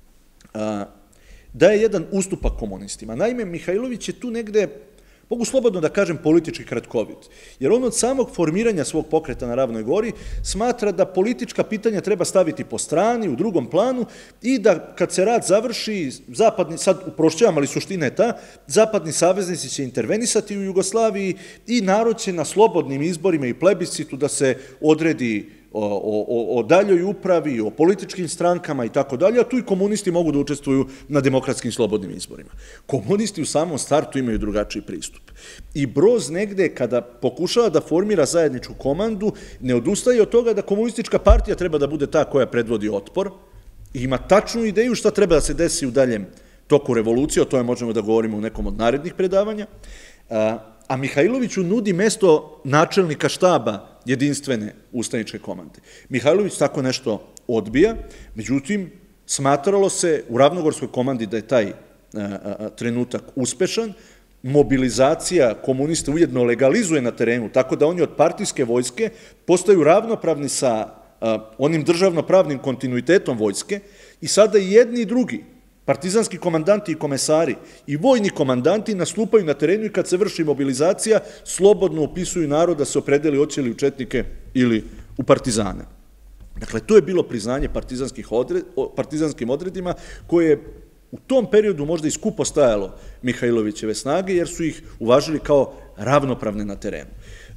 Speaker 1: daje jedan ustupak komunistima. Naime, Mihajlović je tu negde, mogu slobodno da kažem, politički kratkovit, jer on od samog formiranja svog pokreta na Ravnoj Gori smatra da politička pitanja treba staviti po strani, u drugom planu, i da kad se rat završi, zapadni, sad uprošćavam, ali suština je ta, zapadni saveznici će intervenisati u Jugoslaviji i narod će na slobodnim izborima i plebiscitu da se odredi o daljoj upravi, o političkim strankama i tako dalje, a tu i komunisti mogu da učestvuju na demokratskim slobodnim izborima. Komunisti u samom startu imaju drugačiji pristup. I Broz negde, kada pokušava da formira zajedničku komandu, ne odustaje od toga da komunistička partija treba da bude ta koja predvodi otpor i ima tačnu ideju šta treba da se desi u daljem toku revolucije, o tome možemo da govorimo u nekom od narednih predavanja, a Mihajloviću nudi mesto načelnika štaba jedinstvene ustaničke komande. Mihajlović tako nešto odbija, međutim, smatralo se u Ravnogorskoj komandi da je taj trenutak uspešan, mobilizacija komunista ujedno legalizuje na terenu, tako da oni od partijske vojske postaju ravnopravni sa onim državnopravnim kontinuitetom vojske i sada i jedni i drugi, partizanski komandanti i komesari i vojni komandanti nastupaju na terenu i kad se vrši mobilizacija, slobodno upisuju narod da se opredeli hoće li u četnike ili u partizane. Dakle, to je bilo priznanje partizanskim odredima koje je u tom periodu možda i skupo stajalo Mihajlovićeve snage, jer su ih uvažili kao ravnopravne na terenu.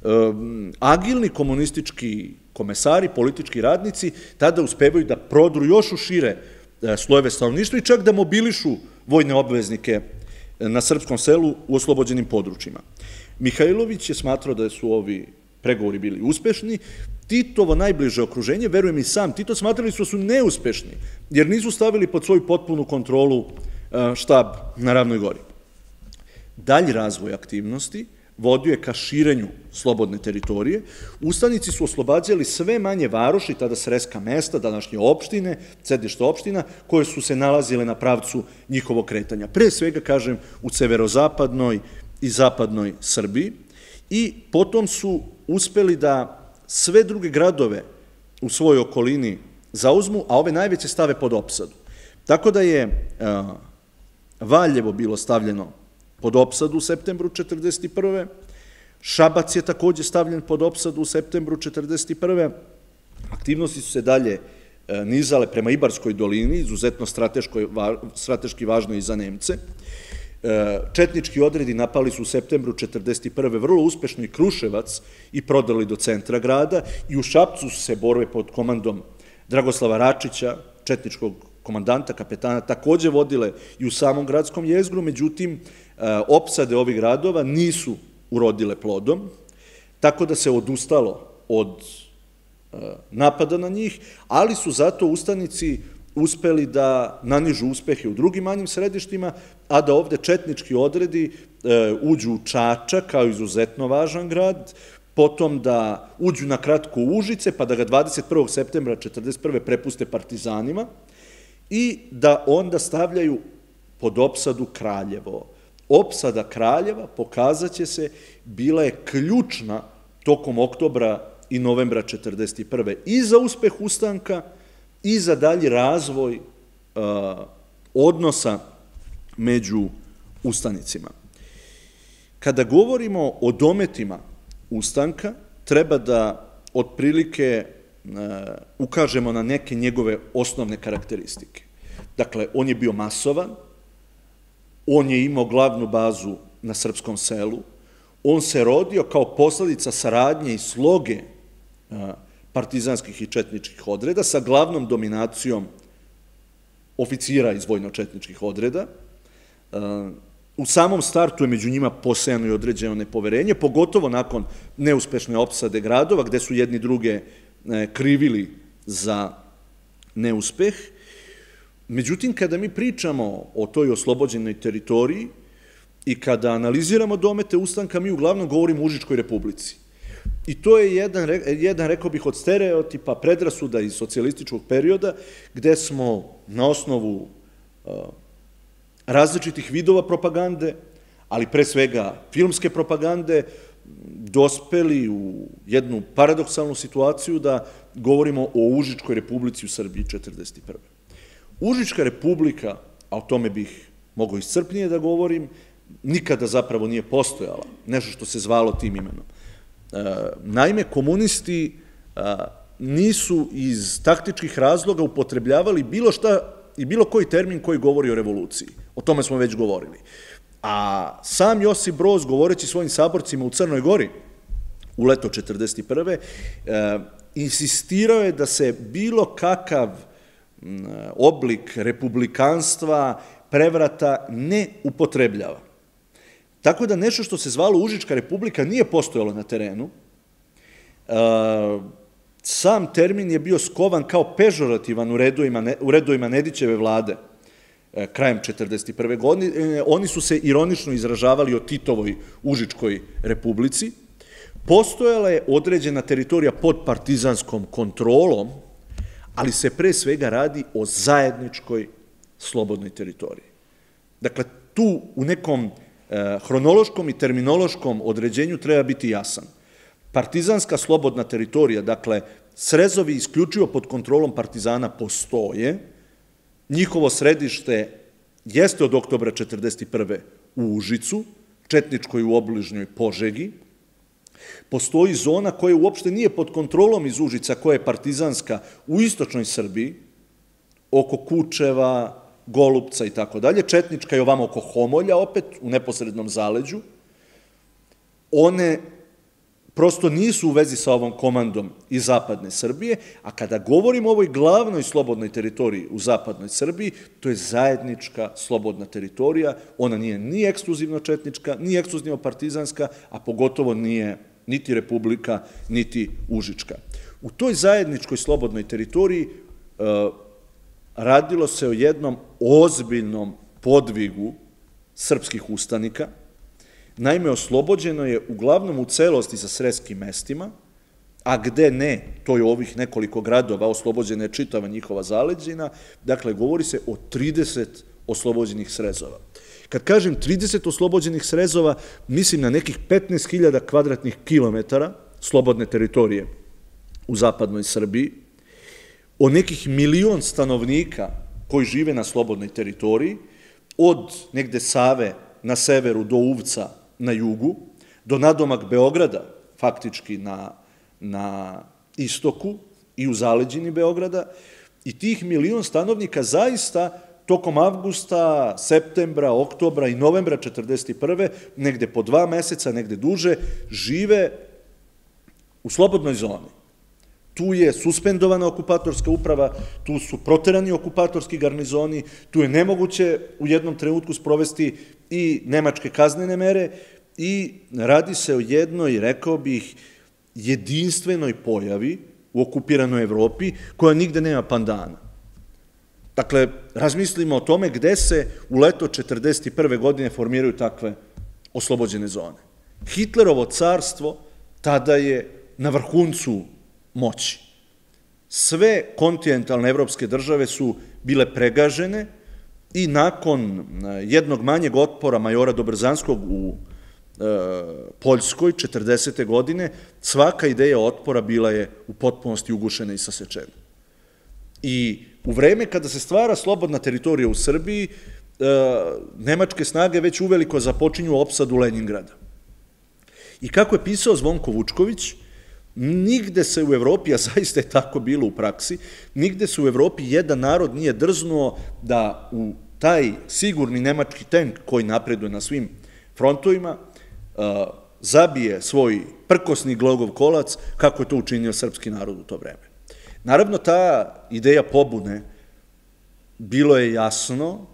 Speaker 1: Agilni komunistički komesari, politički radnici, tada uspevaju da prodru još u šire slojeve stanovništva i čak da mobilišu vojne obveznike na srpskom selu u oslobođenim područjima. Mihajlović je smatrao da su ovi pregovori bili uspešni. Titovo najbliže okruženje, verujem i sam Tito, smatrali su da su neuspešni, jer nisu stavili pod svoju potpunu kontrolu štab na Ravnoj Gori. Dalji razvoj aktivnosti vodio je ka širenju slobodne teritorije. Ustanici su oslobađali sve manje varoši, tada sreska mesta, današnje opštine, sedišta opština, koje su se nalazile na pravcu njihovog kretanja. Pre svega, kažem, u severozapadnoj i zapadnoj Srbiji, i potom su uspeli da sve druge gradove u svojoj okolini zauzmu, a ove najveće stave pod opsadu. Tako da je Valjevo bilo stavljeno pod opsadu u septembru 1941. Šabac je takođe stavljen pod opsadu u septembru 1941. Aktivnosti su se dalje nizale prema Ibarskoj dolini, izuzetno strateški važno i za Nemce. Četnički odredi napali su u septembru 1941. vrlo uspešno i Kruševac i prodali do centra grada, i u Šapcu su se borbe pod komandom Dragoslava Račića, četničkog komandanta, kapetana, takođe vodile i u samom gradskom jezgru, međutim, opsade ovih gradova nisu urodile plodom, tako da se odustalo od napada na njih, ali su zato ustanici uspeli da nanižu uspehe u drugim manjim središtima, a da ovde četnički odredi uđu u Čačak kao izuzetno važan grad, potom da uđu na kratko u Užice, pa da ga 21. septembra 1941. prepuste partizanima i da onda stavljaju pod opsadu Kraljevo. Opsada Kraljeva, pokazat će se, bila je ključna tokom oktobra i novembra 1941. i za uspeh ustanka i za dalji razvoj odnosa među ustanicima. Kada govorimo o dometima ustanka, treba da otprilike ukažemo na neke njegove osnovne karakteristike. Dakle, on je bio masovan, on je imao glavnu bazu na srpskom selu, on se rodio kao posledica saradnje i sloge partizanskih i četničkih odreda sa glavnom dominacijom oficira iz vojno-četničkih odreda. U samom startu je među njima posejano i određeno nepoverenje, pogotovo nakon neuspešne opsade gradova, gde su jedni druge krivili za neuspeh. Međutim, kada mi pričamo o toj oslobođenoj teritoriji i kada analiziramo domete ustanka, mi uglavnom govorimo o Užičkoj republici. I to je jedan, rekao bih, od stereotipa predrasuda iz socijalističkog perioda, gde smo na osnovu različitih vidova propagande, ali pre svega filmske propagande, dospeli u jednu paradoksalnu situaciju da govorimo o Užičkoj republici u Srbiji 1941. Užička republika, a o tome bih mogao iscrpnije da govorim, nikada zapravo nije postojala, nešto što se zvalo tim imenom. Naime, komunisti nisu iz taktičkih razloga upotrebljavali bilo šta i bilo koji termin koji govori o revoluciji. O tome smo već govorili. A sam Josip Broz, govoreći svojim saborcima u Crnoj Gori u leto 1941. Insistirao je da se bilo kakav oblik republikanstva, prevrata ne upotrebljava. Tako da nešto što se zvalo Užička republika nije postojalo na terenu. Sam termin je bio skovan kao pežorativan u redovima Nedićeve vlade krajem 1941. godine. Oni su se ironično izražavali o Titovoj Užičkoj republici. Postojala je određena teritorija pod partizanskom kontrolom, ali se pre svega radi o zajedničkoj slobodnoj teritoriji. Dakle, tu u nekom hronološkom i terminološkom određenju treba biti jasan. Partizanska slobodna teritorija, dakle, srezovi isključivo pod kontrolom partizana postoje, njihovo središte jeste od oktobra 1941. u Užicu, četničkoj u obližnjoj Požegi. Postoji zona koja uopšte nije pod kontrolom iz Užica, koja je partizanska u istočnoj Srbiji, oko Kučeva, Golupca i tako dalje. Četnička je ovamo oko Homolja, opet u neposrednom zaleđu. One prosto nisu u vezi sa ovom komandom iz zapadne Srbije, a kada govorimo o ovoj glavnoj slobodnoj teritoriji u zapadnoj Srbiji, to je zajednička slobodna teritorija, ona nije ni ekskluzivno četnička, ni ekskluzivno partizanska, a pogotovo nije niti republika, niti užička. U toj zajedničkoj slobodnoj teritoriji radilo se o jednom ozbiljnom podvigu srpskih ustanika. Naime, oslobođeno je uglavnom u celosti sa sremskim mestima, a gde ne, to je ovih nekoliko gradova, oslobođena je čitava njihova zaleđina, dakle, govori se o 30 oslobođenih srezova. Kad kažem 30 oslobođenih srezova, mislim na nekih 15.000 kvadratnih kilometara slobodne teritorije u zapadnoj Srbiji, o nekih 1.000.000 stanovnika koji žive na slobodnoj teritoriji, od negde Save na severu do Uvca na jugu, do nadomak Beograda, faktički na istoku i u zaleđini Beograda, i tih 1.000.000 stanovnika zaista tokom avgusta, septembra, oktobra i novembra 1941. negde po 2 meseca, negde duže, žive u slobodnoj zoni. Tu je suspendovana okupatorska uprava, tu su proterani okupatorski garnizoni, tu je nemoguće u jednom trenutku sprovesti i nemačke kaznene mere i radi se o jednoj, rekao bih, jedinstvenoj pojavi u okupiranoj Evropi koja nigde nema pandana. Dakle, razmislimo o tome gde se u leto 1941. godine formiraju takve oslobođene zone. Hitlerovo carstvo tada je na vrhuncu moći. Sve kontinentalne evropske države su bile pregažene i nakon jednog manjeg otpora majora Dobrzanskog u Poljskoj 40. godine, svaka ideja otpora bila je u potpunosti ugušena i sasečena. I u vreme kada se stvara slobodna teritorija u Srbiji, nemačke snage već uveliko započinju opsadu Leningrada. I kako je pisao Zvonko Vučković, nigde se u Evropi, a zaista je tako bilo u praksi, nigde se u Evropi jedan narod nije drznuo da u taj sigurni nemački tank koji napreduje na svim frontovima zabije svoj prkosni glogov kolac kako je to učinio srpski narod u to vreme. Naravno, ta ideja pobune, bilo je jasno,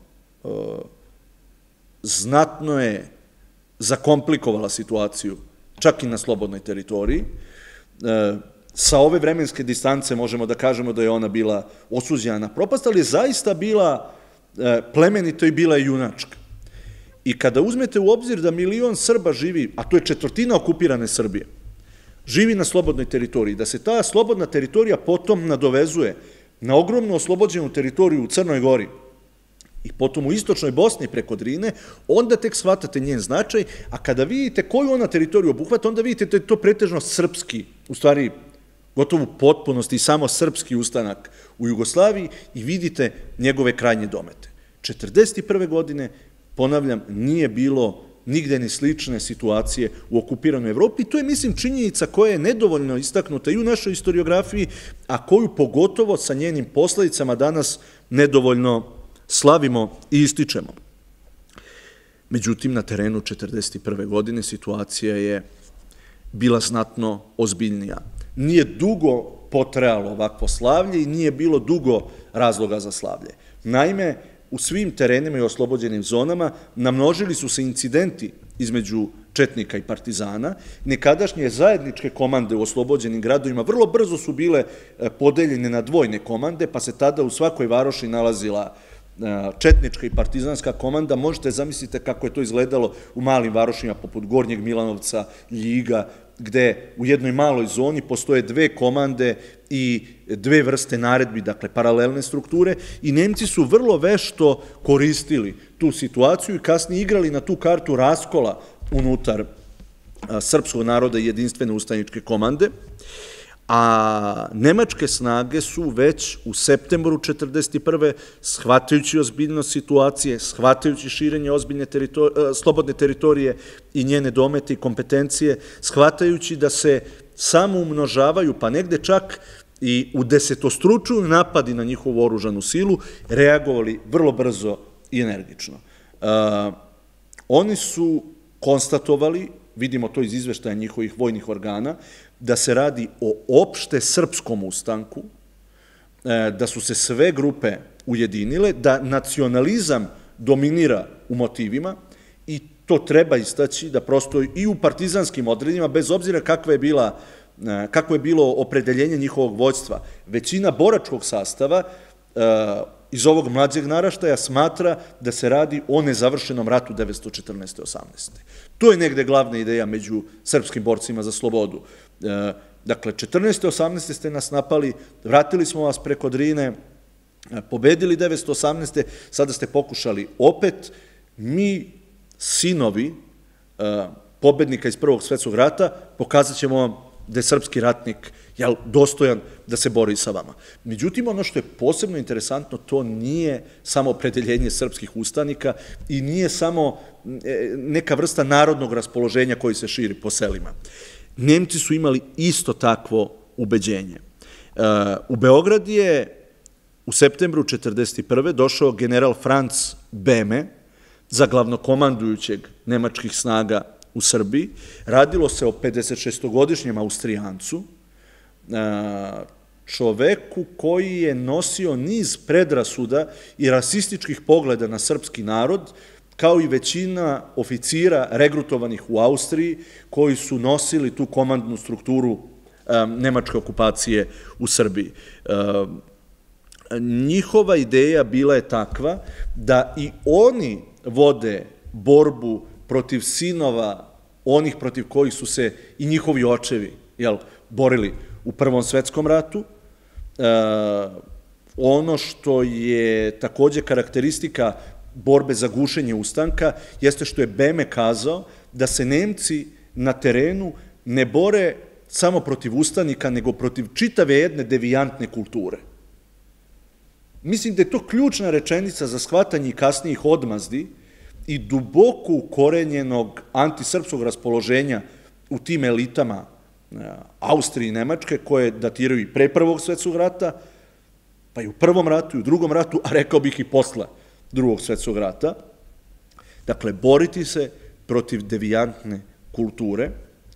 Speaker 1: znatno je zakomplikovala situaciju čak i na slobodnoj teritoriji. Sa ove vremenske distance možemo da kažemo da je ona bila osuđena na propast, ali je zaista bila plemenita i bila je junačka. I kada uzmete u obzir da 1.000.000 Srba živi, a to je četvrtina okupirane Srbije, živi na slobodnoj teritoriji, da se ta slobodna teritorija potom nadovezuje na ogromnu oslobođenu teritoriju u Crnoj Gori i potom u istočnoj Bosni preko Drine, onda tek shvatate njen značaj, a kada vidite koju ona teritoriju obuhvata, onda vidite da je to pretežno srpski, u stvari gotovo u potpunosti i samo srpski ustanak u Jugoslaviji i vidite njegove krajnje domete. 1941. godine, ponavljam, nije bilo nigde ni slične situacije u okupiranoj Evropi. To je, mislim, činjenica koja je nedovoljno istaknuta i u našoj historiografiji, a koju pogotovo sa njenim posledicama danas nedovoljno slavimo i ističemo. Međutim, na terenu 1941. godine situacija je bila znatno ozbiljnija. Nije dugo potrajalo ovakvo slavlje i nije bilo dugo razloga za slavlje. Naime, u svim terenima i oslobođenim zonama namnožili su se incidenti između četnika i partizana. Nekadašnje zajedničke komande u oslobođenim gradovima vrlo brzo su bile podeljene na dvojne komande, pa se tada u svakoj varoši nalazila četnička i partizanska komanda, možete zamisliti kako je to izgledalo u malim varošima poput Gornjeg Milanovca, Ljiga, gde u jednoj maloj zoni postoje dve komande i dve vrste naredbi, dakle paralelne strukture, i Nemci su vrlo vešto koristili tu situaciju i kasnije igrali na tu kartu raskola unutar srpskog naroda i jedinstvene ustaničke komande, a nemačke snage su već u septembru 1941. shvatajući ozbiljnost situacije, shvatajući širenje slobodne teritorije i njene domete i kompetencije, shvatajući da se samo umnožavaju, pa negde čak i u desetostručuju napadi na njihovu oružanu silu, reagovali vrlo brzo i energično. Oni su konstatovali, vidimo to iz izveštaja njihovih vojnih organa, da se radi o opšte srpskom ustanku, da su se sve grupe ujedinile, da nacionalizam dominira u motivima i to treba istaći da prosto i u partizanskim odredima, bez obzira kakvo je bilo opredeljenje njihovog vođstva, većina boračkog sastava iz ovog mlađeg naraštaja smatra da se radi o nezavršenom ratu 1914-18. To je negde glavna ideja među srpskim borcima za slobodu. Dakle, 14-18. ste nas napali, vratili smo vas preko Drine, pobedili 1918. Sada ste pokušali opet, mi, sinovi pobednika iz Prvog svetskog rata, pokazat ćemo vam da je srpski ratnik dostojan da se bori sa vama. Međutim, ono što je posebno interesantno, to nije samo opredeljenje srpskih ustanika i nije samo neka vrsta narodnog raspoloženja koji se širi po selima. Nemci su imali isto takvo ubeđenje. U Beograd je u septembru 1941. došao general Franz Böhme za glavnokomandujućeg nemačkih snaga u Srbiji. Radilo se o 56-godišnjem Austrijancu, čoveku koji je nosio niz predrasuda i rasističkih pogleda na srpski narod, kao i većina oficira regrutovanih u Austriji koji su nosili tu komandnu strukturu nemačke okupacije u Srbiji. Njihova ideja bila je takva da i oni vode borbu protiv sinova, onih protiv kojih su se i njihovi očevi borili u Prvom svetskom ratu. Ono što je takođe karakteristika borbe za gušenje ustanka jeste što je Böhme kazao da se Nemci na terenu ne bore samo protiv ustanika, nego protiv čitave jedne devijantne kulture. Mislim da je to ključna rečenica za shvatanje i kasnijih odmazdi i duboko ukorenjenog antisrpskog raspoloženja u tim elitama Austrije i Nemačke, koje datiraju i pre Prvog svetskog rata, pa i u Prvom ratu i u Drugom ratu, a rekao bih i posle Drugog svetskog rata. Dakle, boriti se protiv devijantne kulture,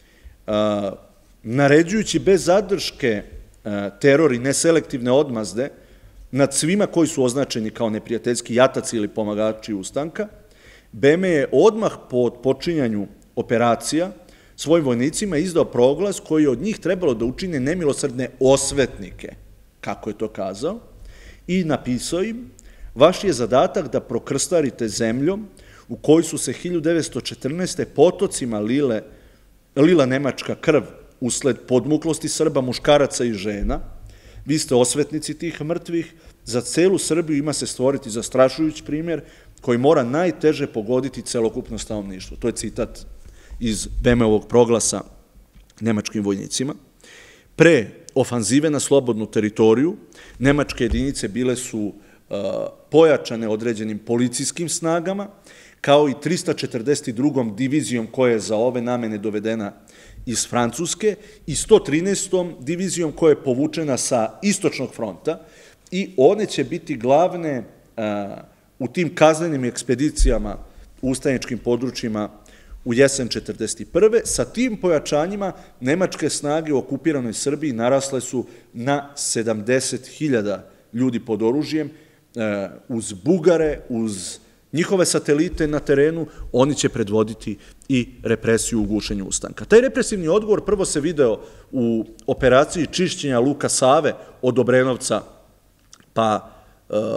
Speaker 1: naređujući bez zadrške teror i neselektivne odmazde nad svima koji su označeni kao neprijateljski jataci ili pomagači ustanka. Böhme je odmah po otpočinjanju operacija svojim vojnicima izdao proglas koji je od njih trebalo da učine nemilosrdne osvetnike, kako je to kazao, i napisao im: vaš je zadatak da prokrstarite zemljom u kojoj su se 1914. potocima lila nemačka krv usled podmuklosti Srba, muškaraca i žena. Vi ste osvetnici tih mrtvih, za celu Srbiju ima se stvoriti zastrašujući primjer koji mora najteže pogoditi celokupno stanovništvo. To je citat iz Böhmeovog proglasa nemačkim vojnicima. Pre ofanzive na slobodnu teritoriju, nemačke jedinice bile su pojačane određenim policijskim snagama, kao i 342. divizijom koja je za ove namene dovedena iz Francuske i 113. divizijom koja je povučena sa istočnog fronta, i one će biti glavne u tim kaznenim ekspedicijama u ustaničkim područjima u jesen 1941. Sa tim pojačanjima nemačke snage u okupiranoj Srbiji narasle su na 70.000 ljudi pod oružjem. Uz Bugare, uz njihove satelite na terenu, oni će predvoditi i represiju u gušenju ustanka. Taj represivni odgovor prvo se video u operaciji čišćenja luka Save od Obrenovca pa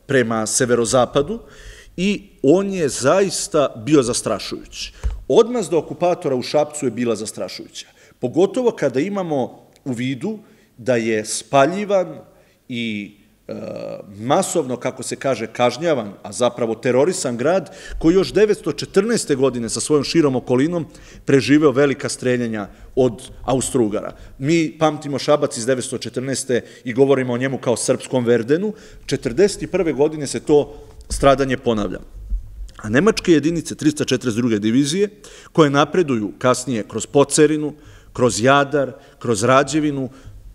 Speaker 1: prema severozapadu i on je zaista bio zastrašujući. Odmazda okupatora u Šapcu je bila zastrašujuća, pogotovo kada imamo u vidu da je spaljivan i masovno, kako se kaže, kažnjavan, a zapravo terorisan grad, koji još 914. godine sa svojom širom okolinom preživeo velika streljanja od Austro-Ugara. Mi pamtimo Šabac iz 914. i govorimo o njemu kao srpskom Verdenu. 1941. godine se to stradanje ponavlja. A nemačke jedinice 342. divizije, koje napreduju kasnije kroz Pocerinu, kroz Jadar, kroz Rađevinu,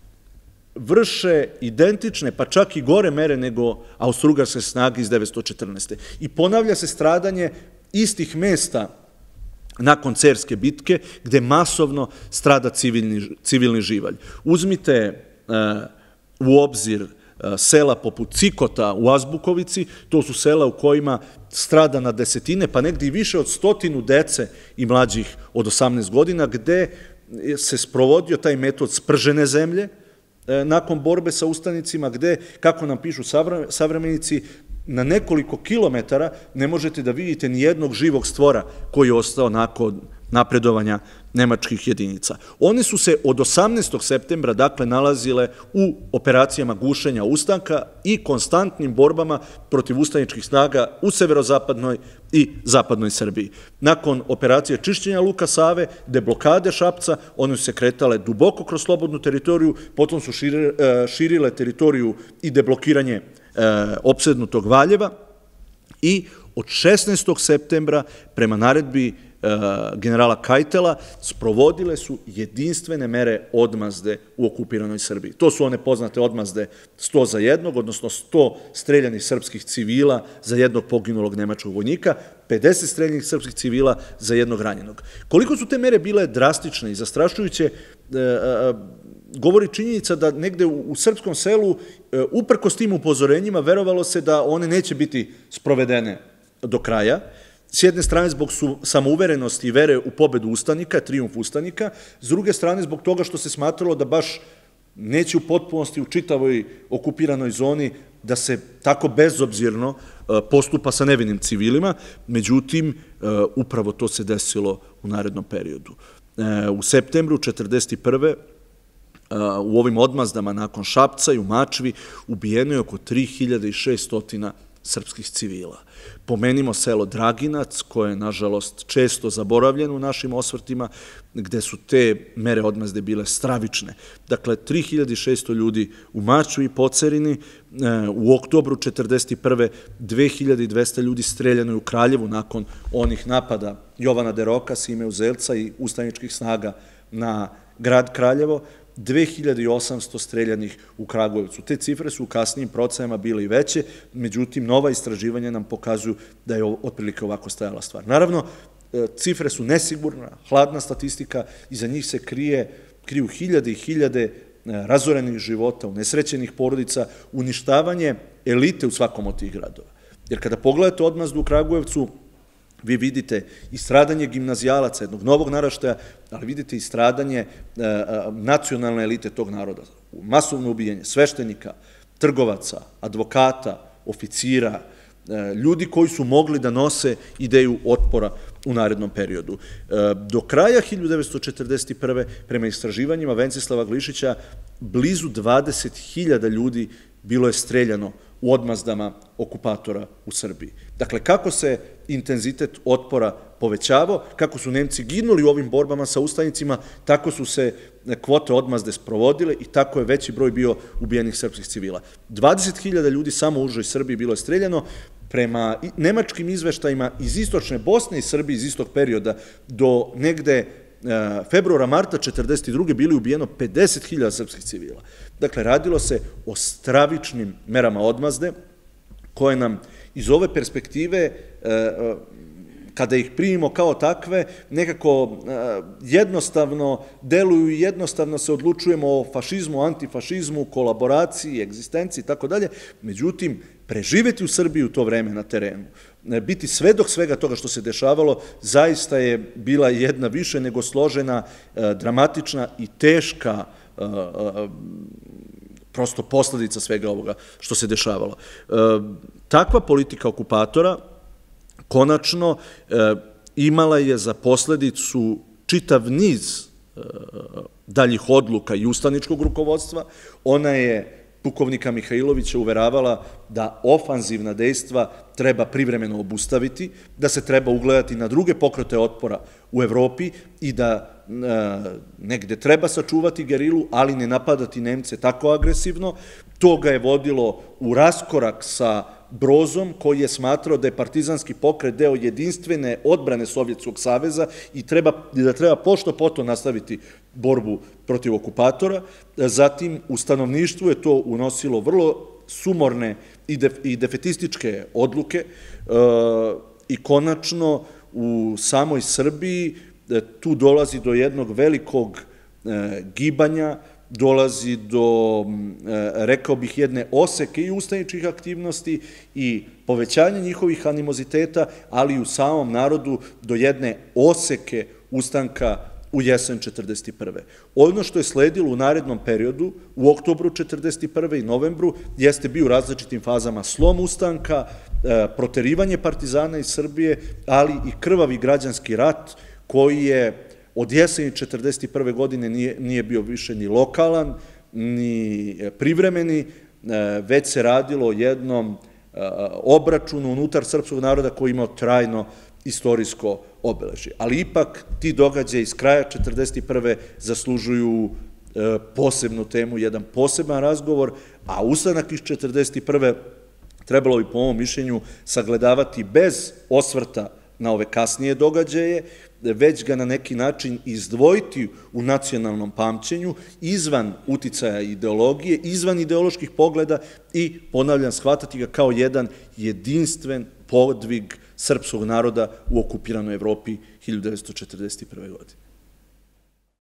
Speaker 1: vrše identične, pa čak i gore mere nego austrougarske snage iz 914. I ponavlja se stradanje istih mesta nakon Cerske bitke, gde masovno strada civilni živalj. Uzmite u obzir sela poput Cikota u Azbukovici, to su sela u kojima strada na desetine, pa negdje i više od 100 dece i mlađih od 18 godina, gde se sprovodio taj metod spržene zemlje, nakon borbe sa ustanicima, gde, kako nam pišu savremenici, na nekoliko kilometara ne možete da vidite ni jednog živog stvora koji je ostao nakon napredovanja nemačkih jedinica. One su se od 18. septembra, dakle, nalazile u operacijama gušenja ustanka i konstantnim borbama protiv ustaničkih snaga u severozapadnoj i zapadnoj Srbiji. Nakon operacije čišćenja luka Save, deblokade Šapca, one su se kretale duboko kroz slobodnu teritoriju, potom su širile teritoriju i deblokiranje opsednutog Valjeva i od 16. septembra prema naredbi generala Kajtela sprovodile su jedinstvene mere odmazde u okupiranoj Srbiji. To su one poznate odmazde 100 za jednog, odnosno 100 streljanih srpskih civila za jednog poginulog nemačkog vojnika, 50 streljanih srpskih civila za jednog ranjenog. Koliko su te mere bile drastične i zastrašujuće, govori činjenica da negde u srpskom selu, uprkos tim upozorenjima, verovalo se da one neće biti sprovedene do kraja. S jedne strane zbog samouverenosti i vere u pobedu ustanika, trijumf ustanika, s druge strane zbog toga što se smatralo da baš neće u potpunosti u čitavoj okupiranoj zoni da se tako bezobzirno postupa sa nevinim civilima, međutim, upravo to se desilo u narednom periodu. U septembru 1941. u ovim odmazdama nakon Šapca i u Mačvi ubijeno je oko 3600 srpskih civila. Pomenimo selo Draginac, koje je, nažalost, često zaboravljeno u našim osvrtima, gde su te mere odmazde bile stravične. Dakle, 3600 ljudi u Mačvi i Pocerini, u oktobru 1941. 2200 ljudi streljano je u Kraljevu nakon onih napada Jovana Deroka, Sime Uzelca i ustaničkih snaga na grad Kraljevo, 2800 streljanih u Kragujevcu. Te cifre su u kasnijim procenama bile i veće, međutim, nova istraživanja nam pokazuju da je otprilike ovako stajala stvar. Naravno, cifre su nesigurna, hladna statistika, iza njih se kriju hiljade i hiljade razorenih života, unesrećenih porodica, uništavanje elite u svakom od tih gradova. Jer kada pogledate odmazdu u Kragujevcu, vi vidite i stradanje gimnazijalaca, jednog novog naraštaja, ali vidite i stradanje nacionalne elite tog naroda. Masovno ubijanje sveštenika, trgovaca, advokata, oficira, ljudi koji su mogli da nose ideju otpora u narednom periodu. Do kraja 1941. prema istraživanjima Vencislava Glišića, blizu 20.000 ljudi bilo je streljano u odmazdama okupatora u Srbiji. Dakle, kako se intenzitet otpora povećavao, kako su Nemci ginuli u ovim borbama sa ustanicima, tako su se kvote odmazde sprovodile i tako je veći broj bio ubijenih srpskih civila. 20.000 ljudi samo u užoj Srbiji bilo je streljano. Prema nemačkim izveštajima iz istočne Bosne i Srbije iz istog perioda do negde februara, marta 1942. bili ubijeno 50.000 srpskih civila. Dakle, radilo se o stravičnim merama odmazde, koje nam iz ove perspektive, kada ih primimo kao takve, nekako jednostavno deluju i jednostavno se odlučujemo o fašizmu, antifašizmu, kolaboraciji, egzistenciji i tako dalje. Međutim, preživeti u Srbiji u to vreme na terenu, biti svedok svega toga što se dešavalo, zaista je bila jedna više nego složena, dramatična i teška prosto posledica svega ovoga što se dešavalo. Takva politika okupatora konačno imala je za posledicu čitav niz daljih odluka i ustaničkog rukovodstva. Ona je pukovnika Mihajlovića uveravala da ofanzivna dejstva treba privremeno obustaviti, da se treba ugledati na druge pokrete otpora u Evropi i da negde treba sačuvati gerilu, ali ne napadati Nemce tako agresivno. To ga je vodilo u raskorak sa Brozom, koji je smatrao da je partizanski pokret deo jedinstvene odbrane Sovjetskog saveza i da treba pošto poto nastaviti borbu protiv okupatora. Zatim, u stanovništvu je to unosilo vrlo sumorne i defetističke odluke i konačno u samoj Srbiji tu dolazi do jednog velikog gibanja, dolazi do, rekao bih, jedne oseke i ustaničkih aktivnosti i povećanja njihovih animoziteta, ali i u samom narodu do jedne oseke ustanka u jesen 1941. Ono što je sledilo u narednom periodu, u oktobru 1941. i novembru, jeste bio u različitim fazama slom ustanka, proterivanje partizana iz Srbije, ali i krvavi građanski rat koji je od jeseni 1941. godine nije bio više ni lokalan, ni privremeni, već se radilo o jednom obračunu unutar srpskog naroda koji imao trajno istorijsko obeležje. Ali ipak ti događaji iz kraja 1941. zaslužuju posebnu temu, jedan poseban razgovor, a ustanak iz 1941. trebalo bi po mom mišljenju sagledavati bez osvrta na ove kasnije događaje, već ga na neki način izdvojiti u nacionalnom pamćenju, izvan uticaja ideologije, izvan ideoloških pogleda i, ponavljam, shvatati ga kao jedan jedinstven podvig srpskog naroda u okupiranoj Evropi 1941. godine.